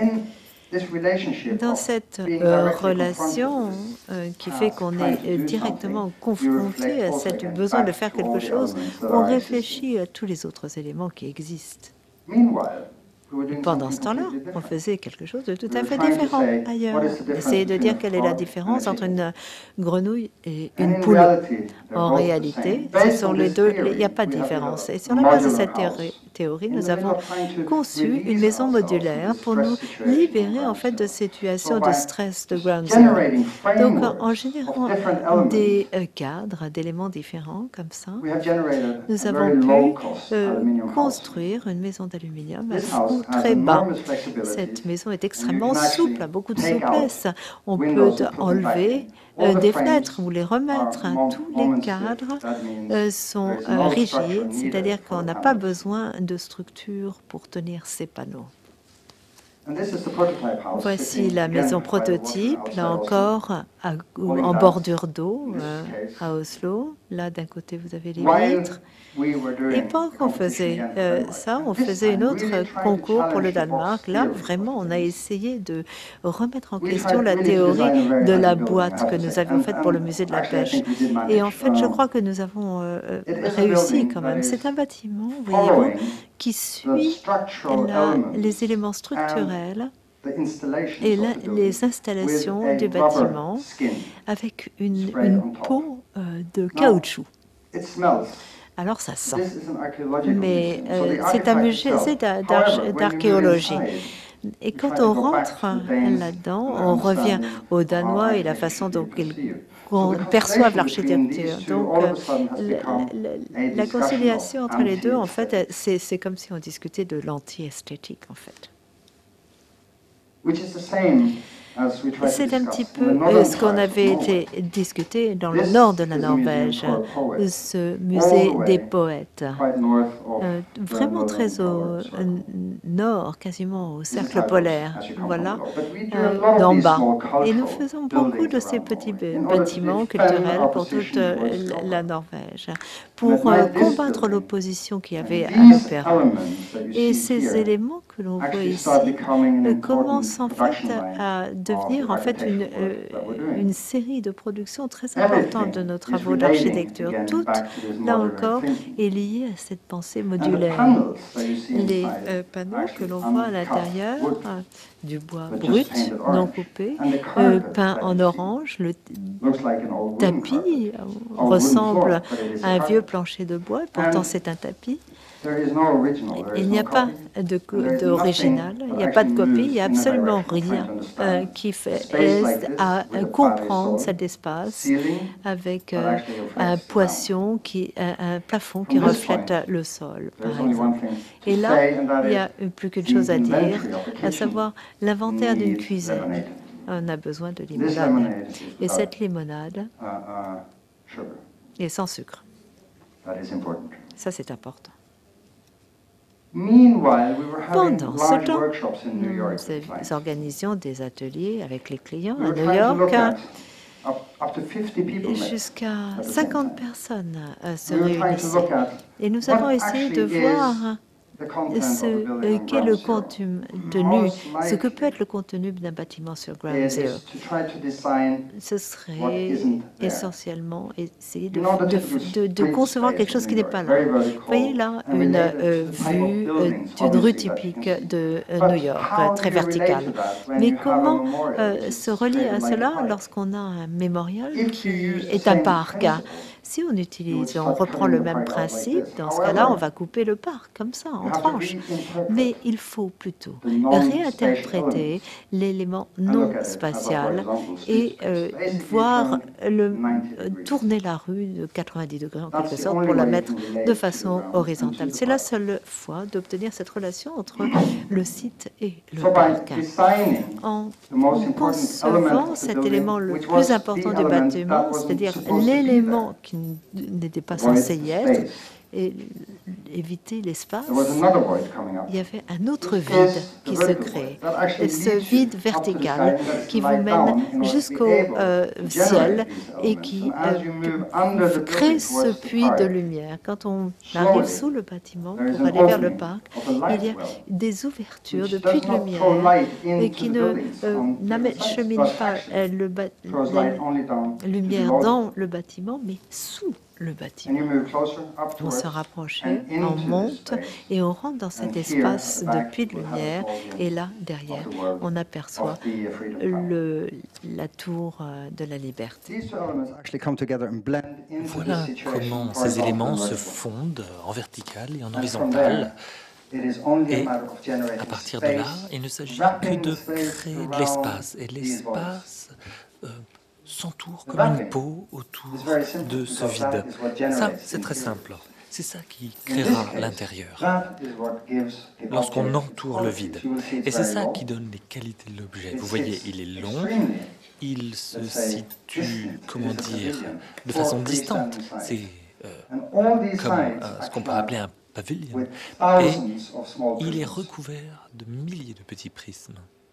Dans cette euh, relation euh, qui fait qu'on est euh, directement confronté à ce besoin de faire quelque chose, on réfléchit à tous les autres éléments qui existent. Pendant ce temps-là, on faisait quelque chose de tout à fait différent ailleurs. Essayez de dire quelle est la différence entre une grenouille et une poule. En réalité, ce sont les deux, il n'y a pas de différence. Et sur la base de cette théorie, nous avons conçu une maison modulaire pour nous libérer en fait de situations de stress de Ground Zero. Donc, en générant des cadres, d'éléments différents comme ça, nous avons pu euh, construire une maison d'aluminium très bas. Cette maison est extrêmement souple, a beaucoup de souplesse. On peut enlever euh, des fenêtres ou les remettre. Tous les cadres euh, sont euh, rigides, c'est-à-dire qu'on n'a pas besoin de structure pour tenir ces panneaux. Voici la maison prototype, là encore à, en bordure d'eau euh, à Oslo. Là, d'un côté, vous avez les vitres. Et pendant qu'on faisait euh, ça, on faisait une autre concours pour le Danemark. Là, vraiment, on a essayé de remettre en question la théorie de la boîte que nous avions faite pour le musée de la pêche. Et en fait, je crois que nous avons euh, réussi quand même. C'est un bâtiment, voyez-vous, qui suit la, les éléments structurels et la, les installations du bâtiment avec une, une peau euh, de caoutchouc. Alors ça sent. Mais euh, c'est un musée d'archéologie. Et quand on rentre là-dedans, on revient aux Danois et la façon dont ils perçoivent l'architecture. Donc, euh, la, la, la conciliation entre les deux, en fait, c'est comme si on discutait de l'anti-esthétique, en fait. C'est un petit peu euh, ce qu'on avait été discuté dans le nord de la Norvège, ce musée des poètes, euh, vraiment très au euh, nord, quasiment au cercle polaire, voilà, euh, d'en bas. Et nous faisons beaucoup de ces petits bâtiments culturels pour toute euh, la Norvège, pour euh, combattre l'opposition qu'il y avait à l'opéra. Et ces éléments que l'on voit ici euh, commencent en fait à devenir en fait une, euh, une série de productions très importante de nos travaux d'architecture. Tout, là encore, est lié à cette pensée modulaire. Les euh, panneaux que l'on voit à l'intérieur, euh, du bois brut, non coupé, euh, peint en orange, le tapis ressemble à un vieux plancher de bois, pourtant c'est un tapis. Il n'y a pas d'original, il n'y a pas de copie, il n'y a absolument rien euh, qui fait aide à comprendre cet espace avec euh, un poisson, qui, un, un plafond qui reflète le sol, par exemple. Et là, il n'y a plus qu'une chose à dire, à savoir l'inventaire d'une cuisine. On a besoin de limonade. Et cette limonade est sans sucre. Ça, c'est important. Pendant ce temps, nous organisions des ateliers avec les clients à New York. Jusqu'à cinquante personnes se réunissaient. Et nous avons essayé de voir ce qu'est le contenu, ce que peut être le contenu d'un bâtiment sur Ground Zero. Ce serait essentiellement essayer de, de, de, de concevoir quelque chose qui n'est pas là. Vous voyez là une euh, vue euh, d'une rue typique de euh, New York, euh, très verticale. Mais comment euh, se relier à cela lorsqu'on a un mémorial qui est un parc? Si on utilise, on reprend le même principe, dans ce cas-là, on va couper le parc comme ça, en tranches. Mais il faut plutôt réinterpréter l'élément non spatial et euh, voir le, euh, tourner la rue de quatre-vingt-dix degrés en quelque sorte pour la mettre de façon horizontale. C'est la seule fois d'obtenir cette relation entre le site et le parc. En concevant cet élément le plus important du bâtiment, c'est-à-dire l'élément qui n'était pas censé y être, et éviter l'espace, il y avait un autre vide qui se crée. Et ce vide vertical qui vous mène jusqu'au euh, ciel et qui euh, crée ce puits de lumière. Quand on arrive sous le bâtiment pour aller vers le parc, il y a des ouvertures de puits de lumière et qui ne euh, n'acheminent pas euh, le la lumière dans le bâtiment, mais sous le bâtiment. On se rapprochait, on monte et on rentre dans cet espace de puits de lumière et là, derrière, on aperçoit le, la tour de la liberté. Voilà comment ces éléments se fondent en vertical et en horizontal. Et à partir de là, il ne s'agit que de créer de l'espace. Et l'espace euh, s'entoure comme une peau autour de ce vide. Ça, c'est très simple. C'est ça qui créera l'intérieur, lorsqu'on entoure le vide. Et c'est ça qui donne les qualités de l'objet. Vous voyez, il est long, il se situe, comment dire, de façon distante. C'est euh, comme euh, ce qu'on peut appeler un pavillon. Et il est recouvert de milliers de petits prismes.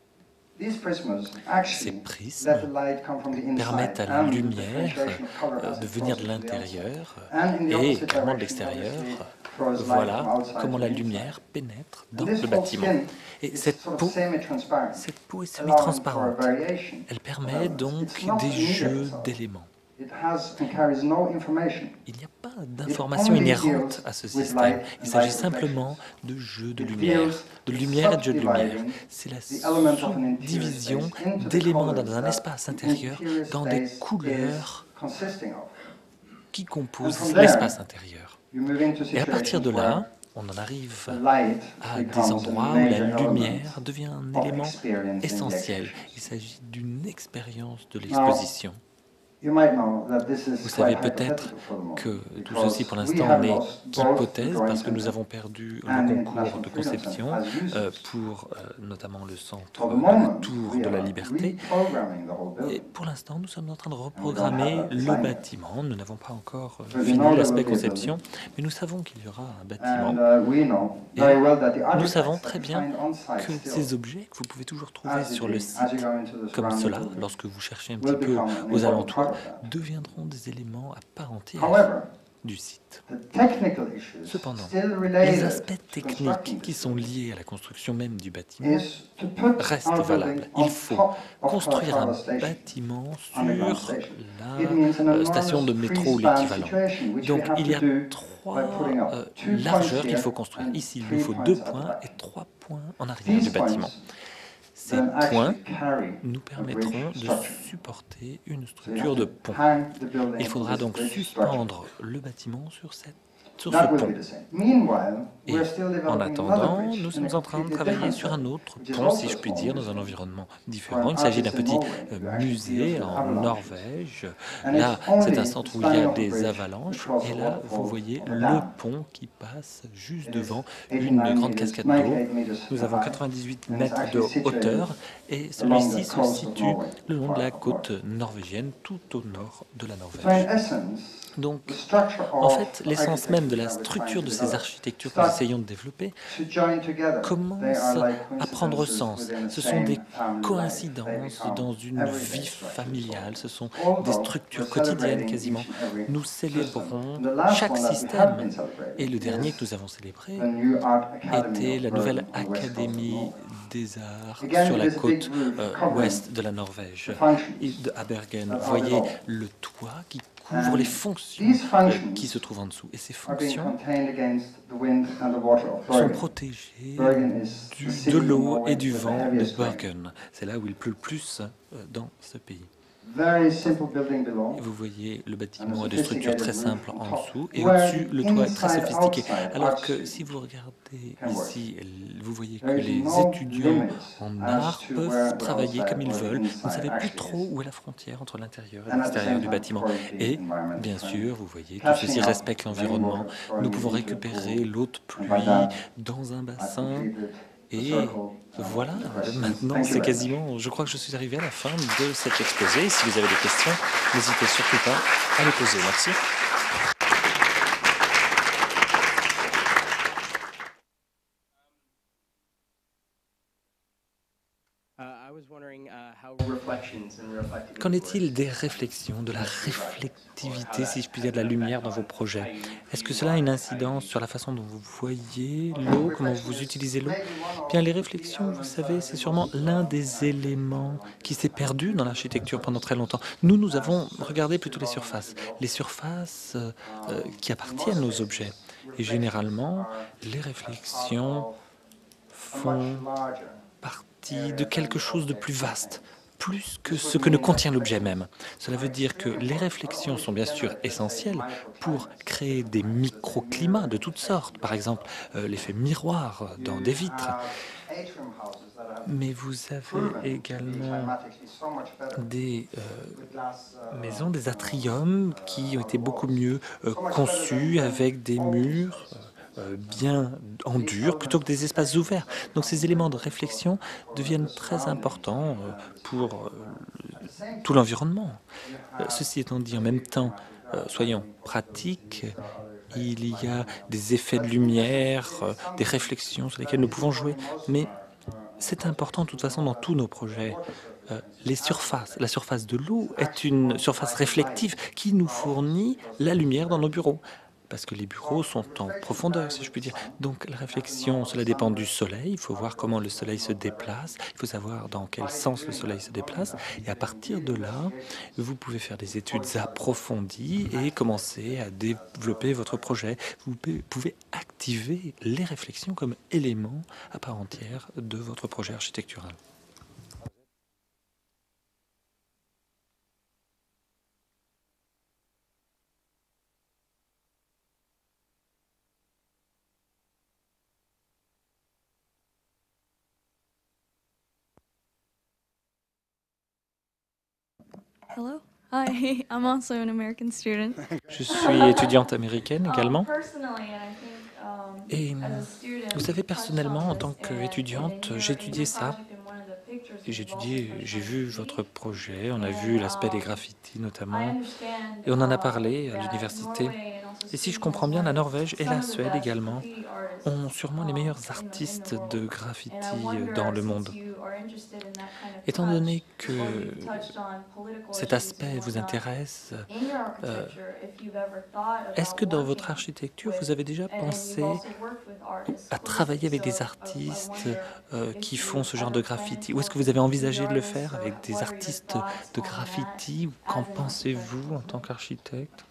Ces prismes permettent à la lumière de venir de l'intérieur et également de l'extérieur. Voilà comment la lumière pénètre dans le bâtiment. Et cette peau, cette peau est semi-transparente. Elle permet donc des jeux d'éléments. Il n'y a pas d'information inhérente à ce système. Il s'agit simplement de jeux de lumière, de lumière et de jeux de lumière. C'est la subdivision d'éléments dans un espace intérieur dans des couleurs qui composent l'espace intérieur. Et à partir de là, on en arrive à des endroits où la lumière devient un élément essentiel. Il s'agit d'une expérience de l'exposition. Vous savez peut-être que tout ceci pour l'instant n'est qu'hypothèse parce que nous avons perdu le concours de conception euh, pour euh, notamment le centre de la Tour de la Liberté. Et pour l'instant, nous sommes en train de reprogrammer le bâtiment. Nous n'avons pas encore euh, fini l'aspect conception, mais nous savons qu'il y aura un bâtiment. Et nous savons très bien que ces objets que vous pouvez toujours trouver sur le site, comme cela, lorsque vous cherchez un petit peu aux alentours, deviendront des éléments à part entière. du site. Cependant, les aspects techniques qui sont liés à la construction même du bâtiment restent valables. Il faut construire un bâtiment sur la euh, station de métro ou l'équivalent. Donc il y a trois euh, largeurs qu'il faut construire. Ici, il nous faut deux points et trois points en arrière du bâtiment. Ces points nous permettront de supporter une structure de pont. Il faudra donc suspendre le bâtiment sur cette sur ce pont. Et en attendant, nous sommes en train de travailler sur un autre pont, si je puis dire, dans un environnement différent. Il s'agit d'un petit euh, musée en Norvège. Là, c'est un centre où il y a des avalanches. Et là, vous voyez le pont qui passe juste devant une grande cascade d'eau. Nous avons quatre-vingt-dix-huit mètres de hauteur et celui-ci se situe le long de la côte norvégienne, tout au nord de la Norvège. Donc, en fait, l'essence même de la structure de ces architectures que nous essayons de développer commence à prendre sens. Ce sont des coïncidences dans une vie familiale, ce sont des structures quotidiennes quasiment. Nous célébrons chaque système. Et le dernier que nous avons célébré était la nouvelle Académie des Arts sur la côte euh, ouest de la Norvège, de, à Bergen. Vous voyez le toit qui couvre les fonctions euh, qui se trouvent en dessous. Et ces fonctions sont protégées du, de l'eau et du vent de Bergen. C'est là où il pleut le plus euh, dans ce pays. Vous voyez, le bâtiment a des structures très simples en dessous et au-dessus, le toit est très sophistiqué. Alors que si vous regardez ici, vous voyez que les étudiants en art peuvent travailler comme ils veulent. Vous ne savez plus trop où est la frontière entre l'intérieur et l'extérieur du bâtiment. Et bien sûr, vous voyez, tout ceci respecte l'environnement. Nous pouvons récupérer l'eau de pluie dans un bassin. Et voilà, maintenant c'est quasiment, je crois que je suis arrivé à la fin de cet exposé. Si vous avez des questions, n'hésitez surtout pas à les poser. Merci. Qu'en est-il des réflexions, de la réflectivité, si je puis dire, de la lumière dans vos projets? Est-ce que cela a une incidence sur la façon dont vous voyez l'eau, comment vous utilisez l'eau? Bien, les réflexions, vous savez, c'est sûrement l'un des éléments qui s'est perdu dans l'architecture pendant très longtemps. Nous, nous avons regardé plutôt les surfaces, les surfaces euh, euh, qui appartiennent aux objets. Et généralement, les réflexions font partie de quelque chose de plus vaste, plus que ce que ne contient l'objet même. Cela veut dire que les réflexions sont bien sûr essentielles pour créer des microclimats de toutes sortes, par exemple euh, l'effet miroir dans des vitres. Mais vous avez également des euh, maisons, des atriums qui ont été beaucoup mieux euh, conçus avec des murs euh, bien en dur plutôt que des espaces ouverts. Donc ces éléments de réflexion deviennent très importants euh, pour euh, tout l'environnement. Euh, ceci étant dit, en même temps, euh, soyons pratiques, il y a des effets de lumière, euh, des réflexions sur lesquelles nous pouvons jouer, mais c'est important de toute façon dans tous nos projets. Euh, les surfaces, la surface de l'eau est une surface réflective qui nous fournit la lumière dans nos bureaux. Parce que les bureaux sont en profondeur, si je puis dire. Donc la réflexion, cela dépend du soleil. Il faut voir comment le soleil se déplace. Il faut savoir dans quel sens le soleil se déplace. Et à partir de là, vous pouvez faire des études approfondies et commencer à développer votre projet. Vous pouvez activer les réflexions comme élément à part entière de votre projet architectural. Hello. Hi, I'm also an American student. Je suis étudiante américaine également. Et vous savez, personnellement, en tant qu'étudiante, j'ai étudié ça. J'ai étudié, j'ai vu votre projet, on a vu l'aspect des graffitis notamment, et on en a parlé à l'université. Et si je comprends bien, la Norvège et la Suède également ont sûrement les meilleurs artistes de graffiti dans le monde. Étant donné que cet aspect vous intéresse, euh, est-ce que dans votre architecture, vous avez déjà pensé à travailler avec des artistes euh, qui font ce genre de graffiti? Ou est-ce que vous avez envisagé de le faire avec des artistes de graffiti? Qu'en pensez-vous en tant qu'architecte?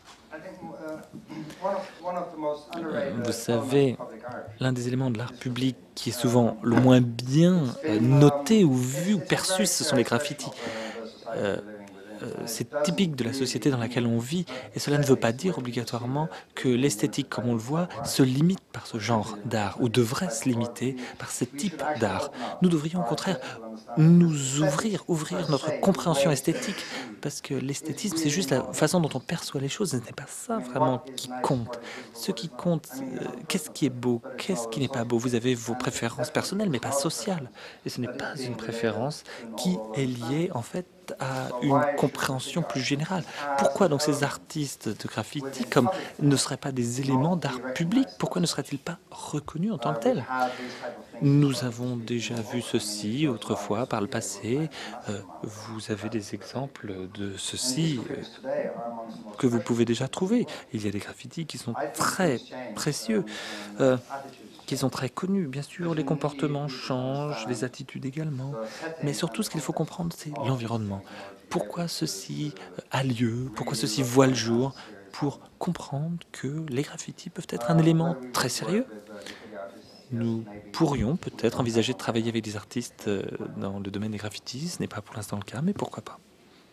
Vous savez, l'un des éléments de l'art public qui est souvent le moins bien euh, noté ou vu ou perçu, ce sont les graffitis. Euh, euh, c'est typique de la société dans laquelle on vit, et cela ne veut pas dire obligatoirement que l'esthétique, comme on le voit, se limite par ce genre d'art, ou devrait se limiter par ce type d'art. Nous devrions au contraire nous ouvrir, ouvrir notre compréhension esthétique, parce que l'esthétisme, c'est juste la façon dont on perçoit les choses, ce n'est pas ça vraiment qui compte. Ce qui compte, euh, qu'est-ce qui est beau, qu'est-ce qui n'est pas beau? Vous avez vos préférences personnelles, mais pas sociales. Et ce n'est pas une préférence qui est liée, en fait, à une compréhension plus générale. Pourquoi donc ces artistes de graffiti comme ne seraient pas des éléments d'art public? Pourquoi ne seraient-ils pas reconnus en tant que tels? Nous avons déjà vu ceci autrefois par le passé. Euh, vous avez des exemples de ceci euh, que vous pouvez déjà trouver. Il y a des graffitis qui sont très précieux. Euh, qui sont très connus. Bien sûr, les comportements changent, les attitudes également, mais surtout ce qu'il faut comprendre, c'est l'environnement. Pourquoi ceci a lieu, pourquoi ceci voit le jour, pour comprendre que les graffitis peuvent être un élément très sérieux. Nous pourrions peut-être envisager de travailler avec des artistes dans le domaine des graffitis, ce n'est pas pour l'instant le cas, mais pourquoi pas.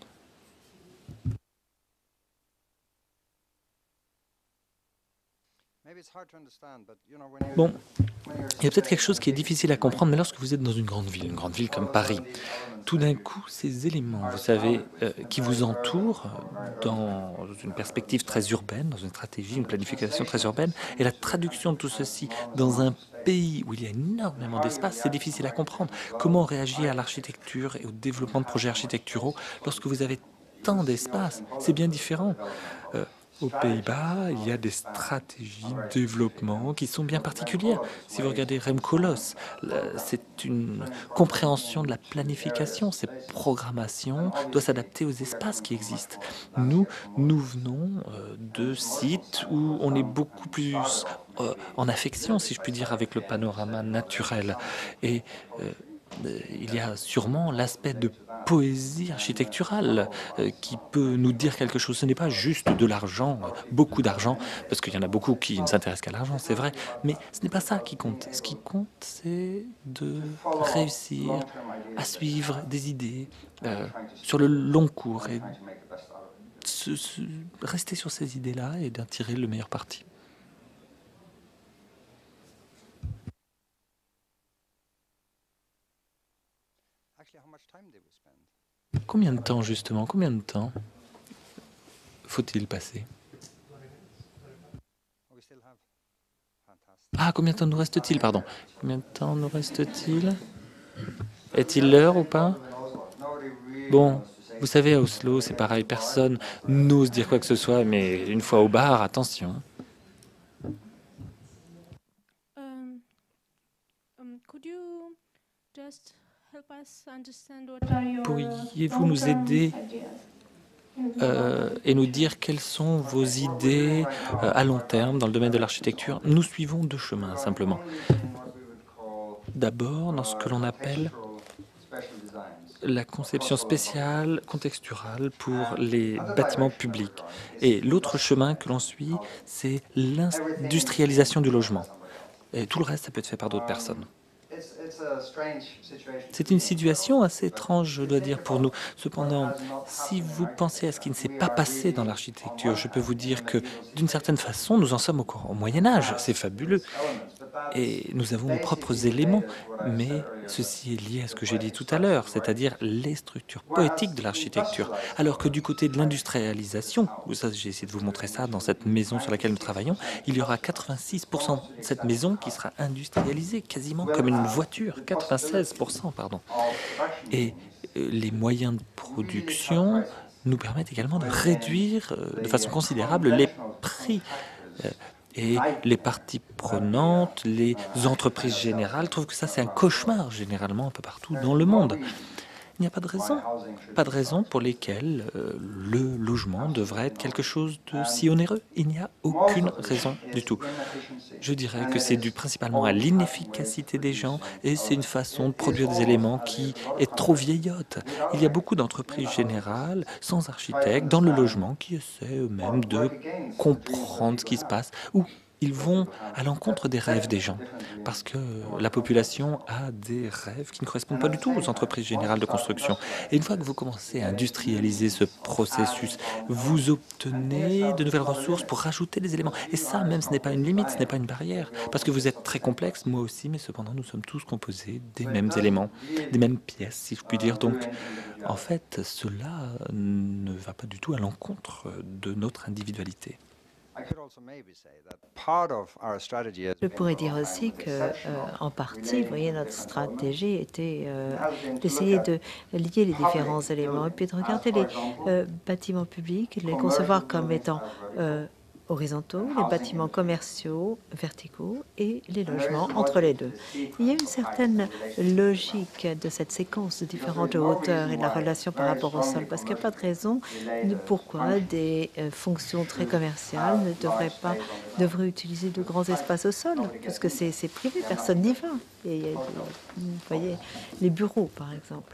Bon, il y a peut-être quelque chose qui est difficile à comprendre, mais lorsque vous êtes dans une grande ville, une grande ville comme Paris, tout d'un coup, ces éléments, vous savez, euh, qui vous entourent dans une perspective très urbaine, dans une stratégie, une planification très urbaine, et la traduction de tout ceci dans un pays où il y a énormément d'espace, c'est difficile à comprendre. Comment réagir à l'architecture et au développement de projets architecturaux lorsque vous avez tant d'espace? C'est bien différent. Euh, Aux Pays-Bas, il y a des stratégies de développement qui sont bien particulières. Si vous regardez Remkolos, c'est une compréhension de la planification. Cette programmation doit s'adapter aux espaces qui existent. Nous, nous venons de sites où on est beaucoup plus en affection, si je puis dire, avec le panorama naturel. Et euh, il y a sûrement l'aspect de poésie architecturale euh, qui peut nous dire quelque chose. Ce n'est pas juste de l'argent, euh, beaucoup d'argent, parce qu'il y en a beaucoup qui ne s'intéressent qu'à l'argent, c'est vrai, mais ce n'est pas ça qui compte. Ce qui compte, c'est de réussir à suivre des idées euh, sur le long cours et se, se, rester sur ces idées-là et d'en tirer le meilleur parti. Combien de temps, justement, combien de temps faut-il passer? Ah, combien de temps nous reste-t-il, pardon? Combien de temps nous reste-t-il? Est-il l'heure ou pas? Bon, vous savez, à Oslo, c'est pareil, personne n'ose dire quoi que ce soit, mais une fois au bar, attention. Um, um, could you just Pourriez-vous nous aider euh, et nous dire quelles sont vos idées euh, à long terme dans le domaine de l'architecture? Nous suivons deux chemins, simplement. D'abord, dans ce que l'on appelle la conception spéciale contexturale pour les bâtiments publics. Et l'autre chemin que l'on suit, c'est l'industrialisation du logement. Et tout le reste, ça peut être fait par d'autres personnes. C'est une situation assez étrange, je dois dire, pour nous. Cependant, si vous pensez à ce qui ne s'est pas passé dans l'architecture, je peux vous dire que, d'une certaine façon, nous en sommes au, au Moyen-Âge. C'est fabuleux. Et nous avons nos propres éléments, mais ceci est lié à ce que j'ai dit tout à l'heure, c'est-à-dire les structures poétiques de l'architecture. Alors que du côté de l'industrialisation, j'ai essayé de vous montrer ça dans cette maison sur laquelle nous travaillons, il y aura quatre-vingt-six pour cent de cette maison qui sera industrialisée, quasiment comme une voiture, quatre-vingt-seize pour cent, pardon. Et les moyens de production nous permettent également de réduire de façon considérable les prix Et les parties prenantes, les entreprises générales trouvent que ça, c'est un cauchemar, généralement, un peu partout dans le monde. Il n'y a pas de raison, pas de raison pour lesquelles euh, le logement devrait être quelque chose de si onéreux. Il n'y a aucune raison du tout. Je dirais que c'est dû principalement à l'inefficacité des gens et c'est une façon de produire des éléments qui est trop vieillotte. Il y a beaucoup d'entreprises générales, sans architecte, dans le logement qui essaient eux-mêmes de comprendre ce qui se passe ou ils vont à l'encontre des rêves des gens, parce que la population a des rêves qui ne correspondent pas du tout aux entreprises générales de construction. Et une fois que vous commencez à industrialiser ce processus, vous obtenez de nouvelles ressources pour rajouter des éléments. Et ça, même, ce n'est pas une limite, ce n'est pas une barrière, parce que vous êtes très complexe, moi aussi, mais cependant, nous sommes tous composés des mêmes éléments, des mêmes pièces, si je puis dire. Donc, en fait, cela ne va pas du tout à l'encontre de notre individualité. Je pourrais dire aussi que, euh, en partie, vous voyez, notre stratégie était euh, d'essayer de lier les différents éléments et puis de regarder les euh, bâtiments publics, de les concevoir comme étant euh, horizontaux, les bâtiments commerciaux verticaux et les logements entre les deux. Il y a une certaine logique de cette séquence de différentes hauteurs et de la relation par rapport au sol, parce qu'il n'y a pas de raison de pourquoi des euh, fonctions très commerciales ne devraient pas devraient utiliser de grands espaces au sol, puisque c'est privé, personne n'y va. Et il y a des, vous voyez, les bureaux, par exemple.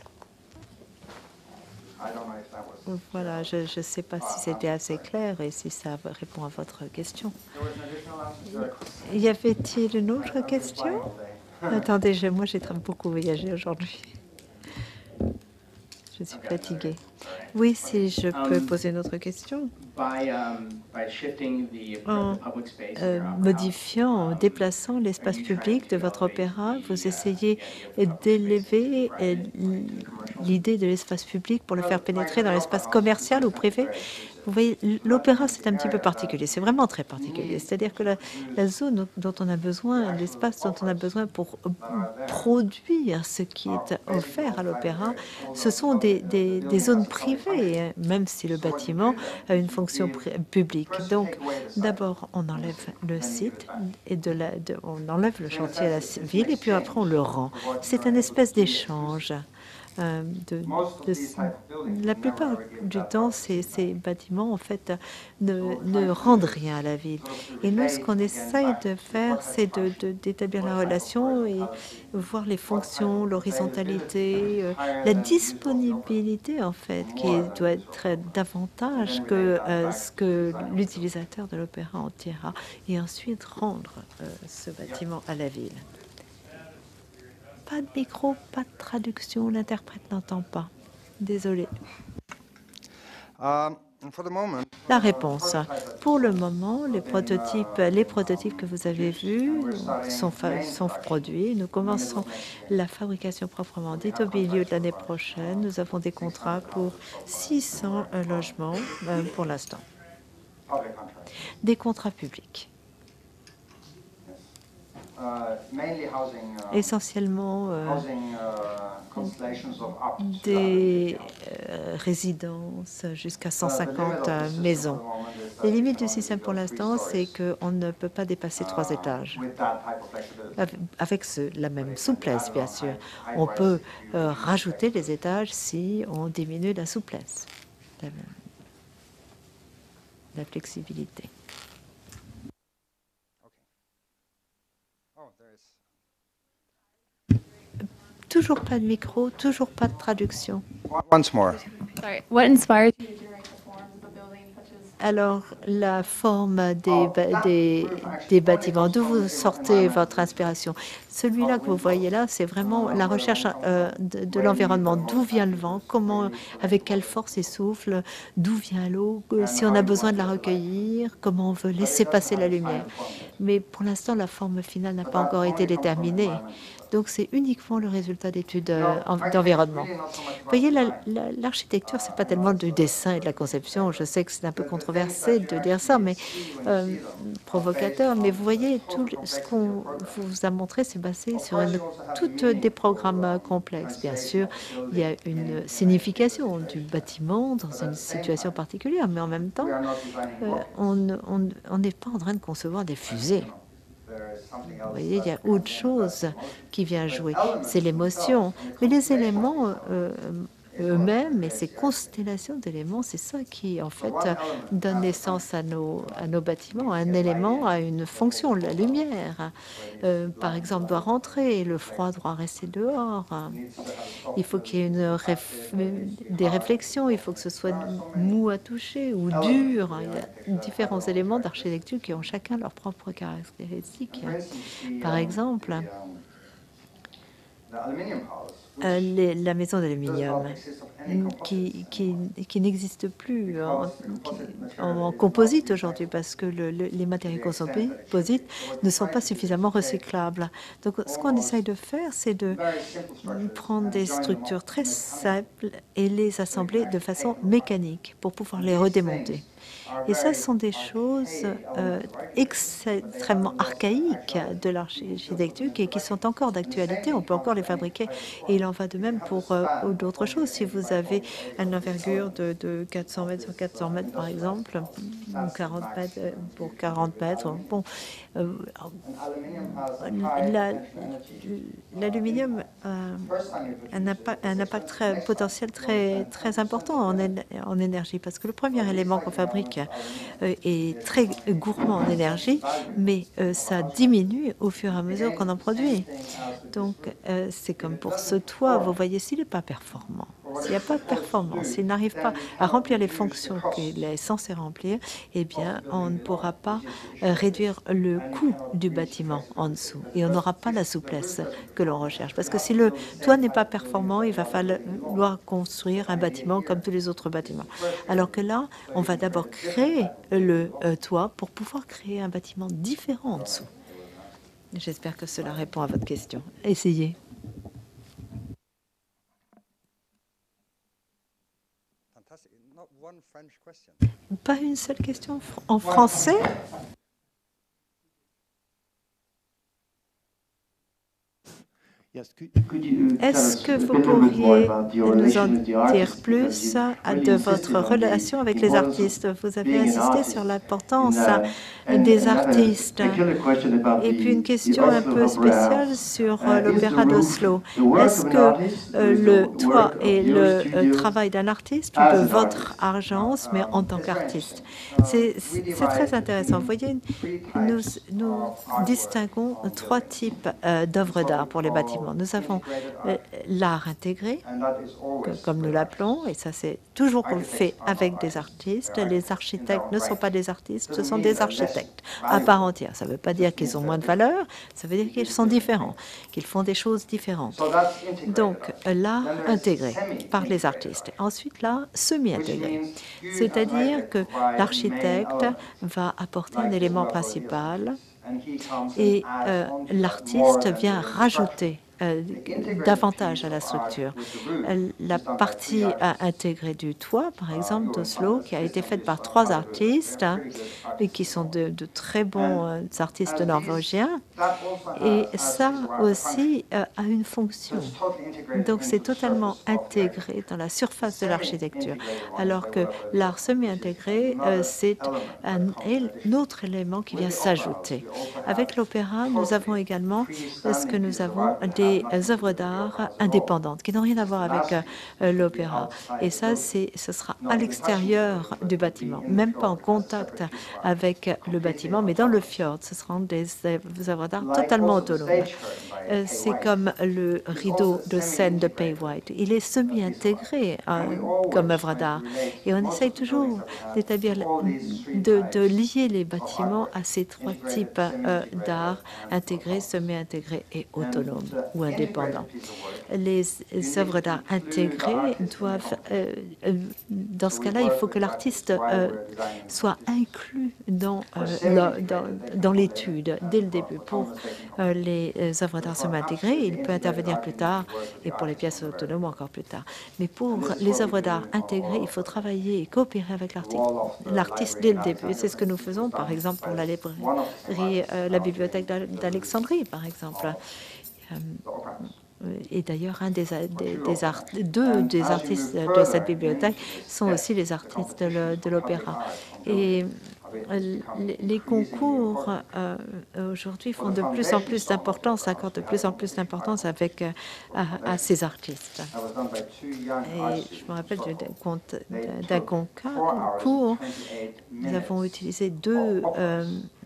Voilà, je ne sais pas si c'était assez clair et si ça répond à votre question. Y avait-il une autre question? Attendez, je, moi j'ai beaucoup voyagé aujourd'hui. Je suis fatiguée. Oui, si je peux poser une autre question. En euh, modifiant, en déplaçant l'espace public de votre opéra, vous essayez d'élever l'idée de l'espace public pour le faire pénétrer dans l'espace commercial ou privé. Vous voyez, l'opéra, c'est un petit peu particulier. C'est vraiment très particulier. C'est-à-dire que la, la zone dont on a besoin, l'espace dont on a besoin pour produire ce qui est offert à l'opéra, ce sont des, des, des zones privées, même si le bâtiment a une fonction publique. Donc, d'abord, on enlève le site et de la, de, on enlève le chantier à la ville et puis après, on le rend. C'est une espèce d'échange. Euh, de, de, la plupart du temps, ces, ces bâtiments, en fait, ne, ne rendent rien à la ville. Et nous, ce qu'on essaye de faire, c'est d'établir de, de, la relation et voir les fonctions, l'horizontalité, euh, la disponibilité, en fait, qui doit être davantage que euh, ce que l'utilisateur de l'opéra en tirera, et ensuite rendre euh, ce bâtiment à la ville. Pas de micro, pas de traduction, l'interprète n'entend pas. Désolé. La réponse. Pour le moment, les prototypes, les prototypes que vous avez vus sont, sont produits. Nous commençons la fabrication proprement dite au milieu de l'année prochaine. Nous avons des contrats pour six cents logements euh, pour l'instant. Des contrats publics. Essentiellement euh, des euh, résidences jusqu'à cent cinquante euh, maisons. Les limites du système pour l'instant, c'est qu'on ne peut pas dépasser trois étages. Avec ce, la même souplesse, bien sûr. On peut euh, rajouter des étages si on diminue la souplesse, la, la flexibilité. Toujours pas de micro, toujours pas de traduction. Once more. Sorry. What inspired you? Alors, la forme des, des, des bâtiments, d'où vous sortez votre inspiration? Celui-là que vous voyez là, c'est vraiment la recherche euh, de, de l'environnement. D'où vient le vent? Comment, avec quelle force il souffle? D'où vient l'eau? Si on a besoin de la recueillir? Comment on veut laisser passer la lumière? Mais pour l'instant, la forme finale n'a pas encore été déterminée. Donc, c'est uniquement le résultat d'études euh, d'environnement. Vous voyez, l'architecture, ce n'est pas tellement du dessin et de la conception. Je sais que c'est un peu controversé de dire ça, mais euh, provocateur. Mais vous voyez, tout ce qu'on vous a montré, c'est basé sur une, toutes des programmes complexes. Bien sûr, il y a une signification du bâtiment dans une situation particulière, mais en même temps, euh, on n'est pas en train de concevoir des fusées. Vous voyez, il y a autre chose qui vient jouer, c'est l'émotion. Mais les éléments euh, eux-mêmes et ces constellations d'éléments, c'est ça qui, en fait, donne naissance à nos, à nos bâtiments. Un élément a une fonction, la lumière, euh, par exemple, doit rentrer, le froid doit rester dehors. Il faut qu'il y ait une réf des réflexions, il faut que ce soit mou à toucher ou dur. Il y a différents éléments d'architecture qui ont chacun leurs propres caractéristiques. Par exemple, Euh, les, la maison d'aluminium qui, qui, qui n'existe plus en, qui, en, en composite aujourd'hui parce que le, le, les matériaux composites ne sont pas suffisamment recyclables. Donc, ce qu'on essaye de faire, c'est de prendre des structures très simples et les assembler de façon mécanique pour pouvoir les redémonter. Et ça, ce sont des choses euh, extrêmement archaïques de l'architecture et qui sont encore d'actualité. On peut encore les fabriquer. Et il en va de même pour euh, d'autres choses. Si vous avez une envergure de, de quatre cents mètres sur quatre cents mètres, par exemple, ou quarante mètres pour quarante mètres, bon, euh, l'aluminium a un impact, un impact très, potentiel très, très important en, en énergie parce que le premier élément qu'on fabrique euh, est très gourmand en énergie, mais euh, ça diminue au fur et à mesure qu'on en produit. Donc, euh, c'est comme pour ce toit, vous voyez, s'il n'est pas performant, s'il n'y a pas de performance, s'il n'arrive pas à remplir les fonctions qu'il est censé remplir, eh bien, on ne pourra pas euh, réduire le coût du bâtiment en dessous et on n'aura pas la souplesse que l'on recherche. Parce que si le toit n'est pas performant, il va falloir construire un bâtiment comme tous les autres bâtiments. Alors que là, on va d'abord créer le euh, toit pour pouvoir créer un bâtiment différent en dessous. J'espère que cela répond à votre question. Essayez. Pas une seule question en français? Est-ce que vous pourriez nous en dire plus de votre relation avec les artistes? Vous avez insisté sur l'importance des artistes. Et puis une question un peu spéciale sur l'opéra d'Oslo. Est-ce que euh, le toit est le euh, travail d'un artiste ou de votre argent, mais en tant qu'artiste? C'est très intéressant. Vous voyez, nous, nous distinguons trois types euh, d'œuvres d'art pour les bâtiments. Nous avons euh, l'art intégré, que, comme nous l'appelons, et ça c'est toujours qu'on le fait avec des artistes. Les architectes ne sont pas des artistes, ce sont des architectes à part entière. Ça ne veut pas dire qu'ils ont moins de valeur, ça veut dire qu'ils sont différents, qu'ils font des choses différentes. Donc l'art intégré par les artistes. Ensuite l'art semi-intégré, c'est-à-dire que l'architecte va apporter un élément principal et euh, l'artiste vient rajouter Euh, davantage à la structure. La partie intégrée du toit, par exemple, d'Oslo, qui a été faite par trois artistes, hein, et qui sont de, de très bons euh, artistes norvégiens. Et ça aussi euh, a une fonction. Donc, c'est totalement intégré dans la surface de l'architecture. Alors que l'art semi-intégré, euh, c'est un, un autre élément qui vient s'ajouter. Avec l'opéra, nous avons également euh, ce que nous avons des des œuvres d'art indépendantes qui n'ont rien à voir avec euh, l'opéra. Et ça, c'est, ce sera à l'extérieur du bâtiment, même pas en contact avec le bâtiment, mais dans le fjord. Ce seront des, des œuvres d'art totalement autonomes. Euh, c'est comme le rideau de scène de Pay White. Il est semi-intégré euh, comme œuvre d'art. Et on essaye toujours d'établir, de, de lier les bâtiments à ces trois types euh, d'art, intégrés, semi-intégrés et autonomes. ou indépendants. Les œuvres d'art intégrées doivent, euh, euh, dans ce cas-là, il faut que l'artiste euh, soit inclus dans, euh, dans, dans l'étude dès le début. Pour euh, les œuvres d'art semi-intégrées, il peut intervenir plus tard, et pour les pièces autonomes encore plus tard. Mais pour les œuvres d'art intégrées, il faut travailler et coopérer avec l'artiste dès le début. C'est ce que nous faisons, par exemple, pour la librairie, euh, la bibliothèque d'Alexandrie, par exemple. Euh, Et d'ailleurs, un des, des, des art, deux des artistes de cette bibliothèque sont aussi les artistes de l'opéra. Et les concours euh, aujourd'hui font de plus en plus d'importance, accordent de plus en plus d'importance avec euh, à, à ces artistes. Et je me rappelle d'un concours, nous avons utilisé deux euh,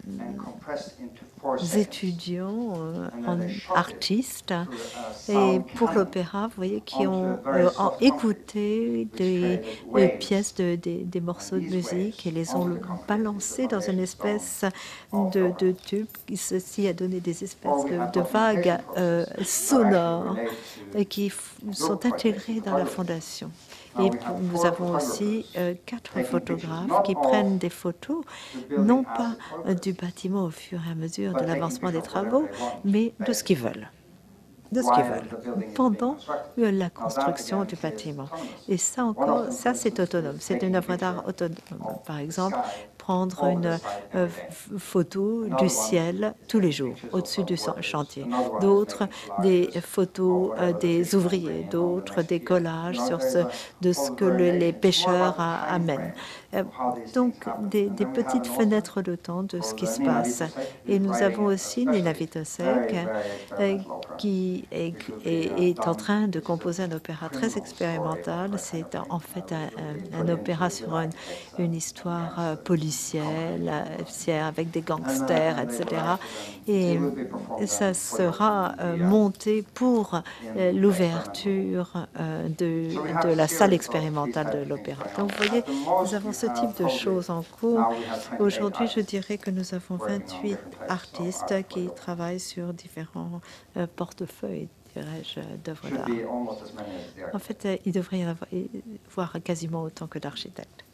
étudiants euh, en artistes et pour l'opéra, vous voyez, qui ont euh, écouté des, des pièces, de, des, des morceaux de musique et les ont balancés dans une espèce de, de tube. Ceci a donné des espèces de, de vagues euh, sonores et qui sont intégrées dans la fondation. Et nous avons aussi euh, quatre photographes qui prennent des photos, non pas euh, du bâtiment au fur et à mesure de l'avancement des travaux, mais de ce qu'ils veulent. de ce qu'ils veulent pendant la construction du bâtiment. Et ça encore, ça c'est autonome. C'est une œuvre d'art autonome. Par exemple, prendre une euh, photo du ciel tous les jours au-dessus du chantier. D'autres, des photos euh, des ouvriers. D'autres, des collages sur ce, de ce que le, les pêcheurs a, amènent. Euh, donc, des, des petites fenêtres de temps de ce qui se passe. Et nous avons aussi Nina Vitosek euh, qui est, est, est en train de composer un opéra très expérimental. C'est en fait un, un, un opéra sur une, une histoire euh, policière, avec des gangsters, et cetera. Et ça sera euh, monté pour euh, l'ouverture euh, de, de la salle expérimentale de l'opéra. Donc, vous voyez, nous avons ce type de choses en cours. Aujourd'hui, je dirais que nous avons vingt-huit artistes qui travaillent sur différents euh, portefeuilles, dirais-je, d'œuvres d'art. En fait, il devrait y avoir, y avoir quasiment autant que d'architectes.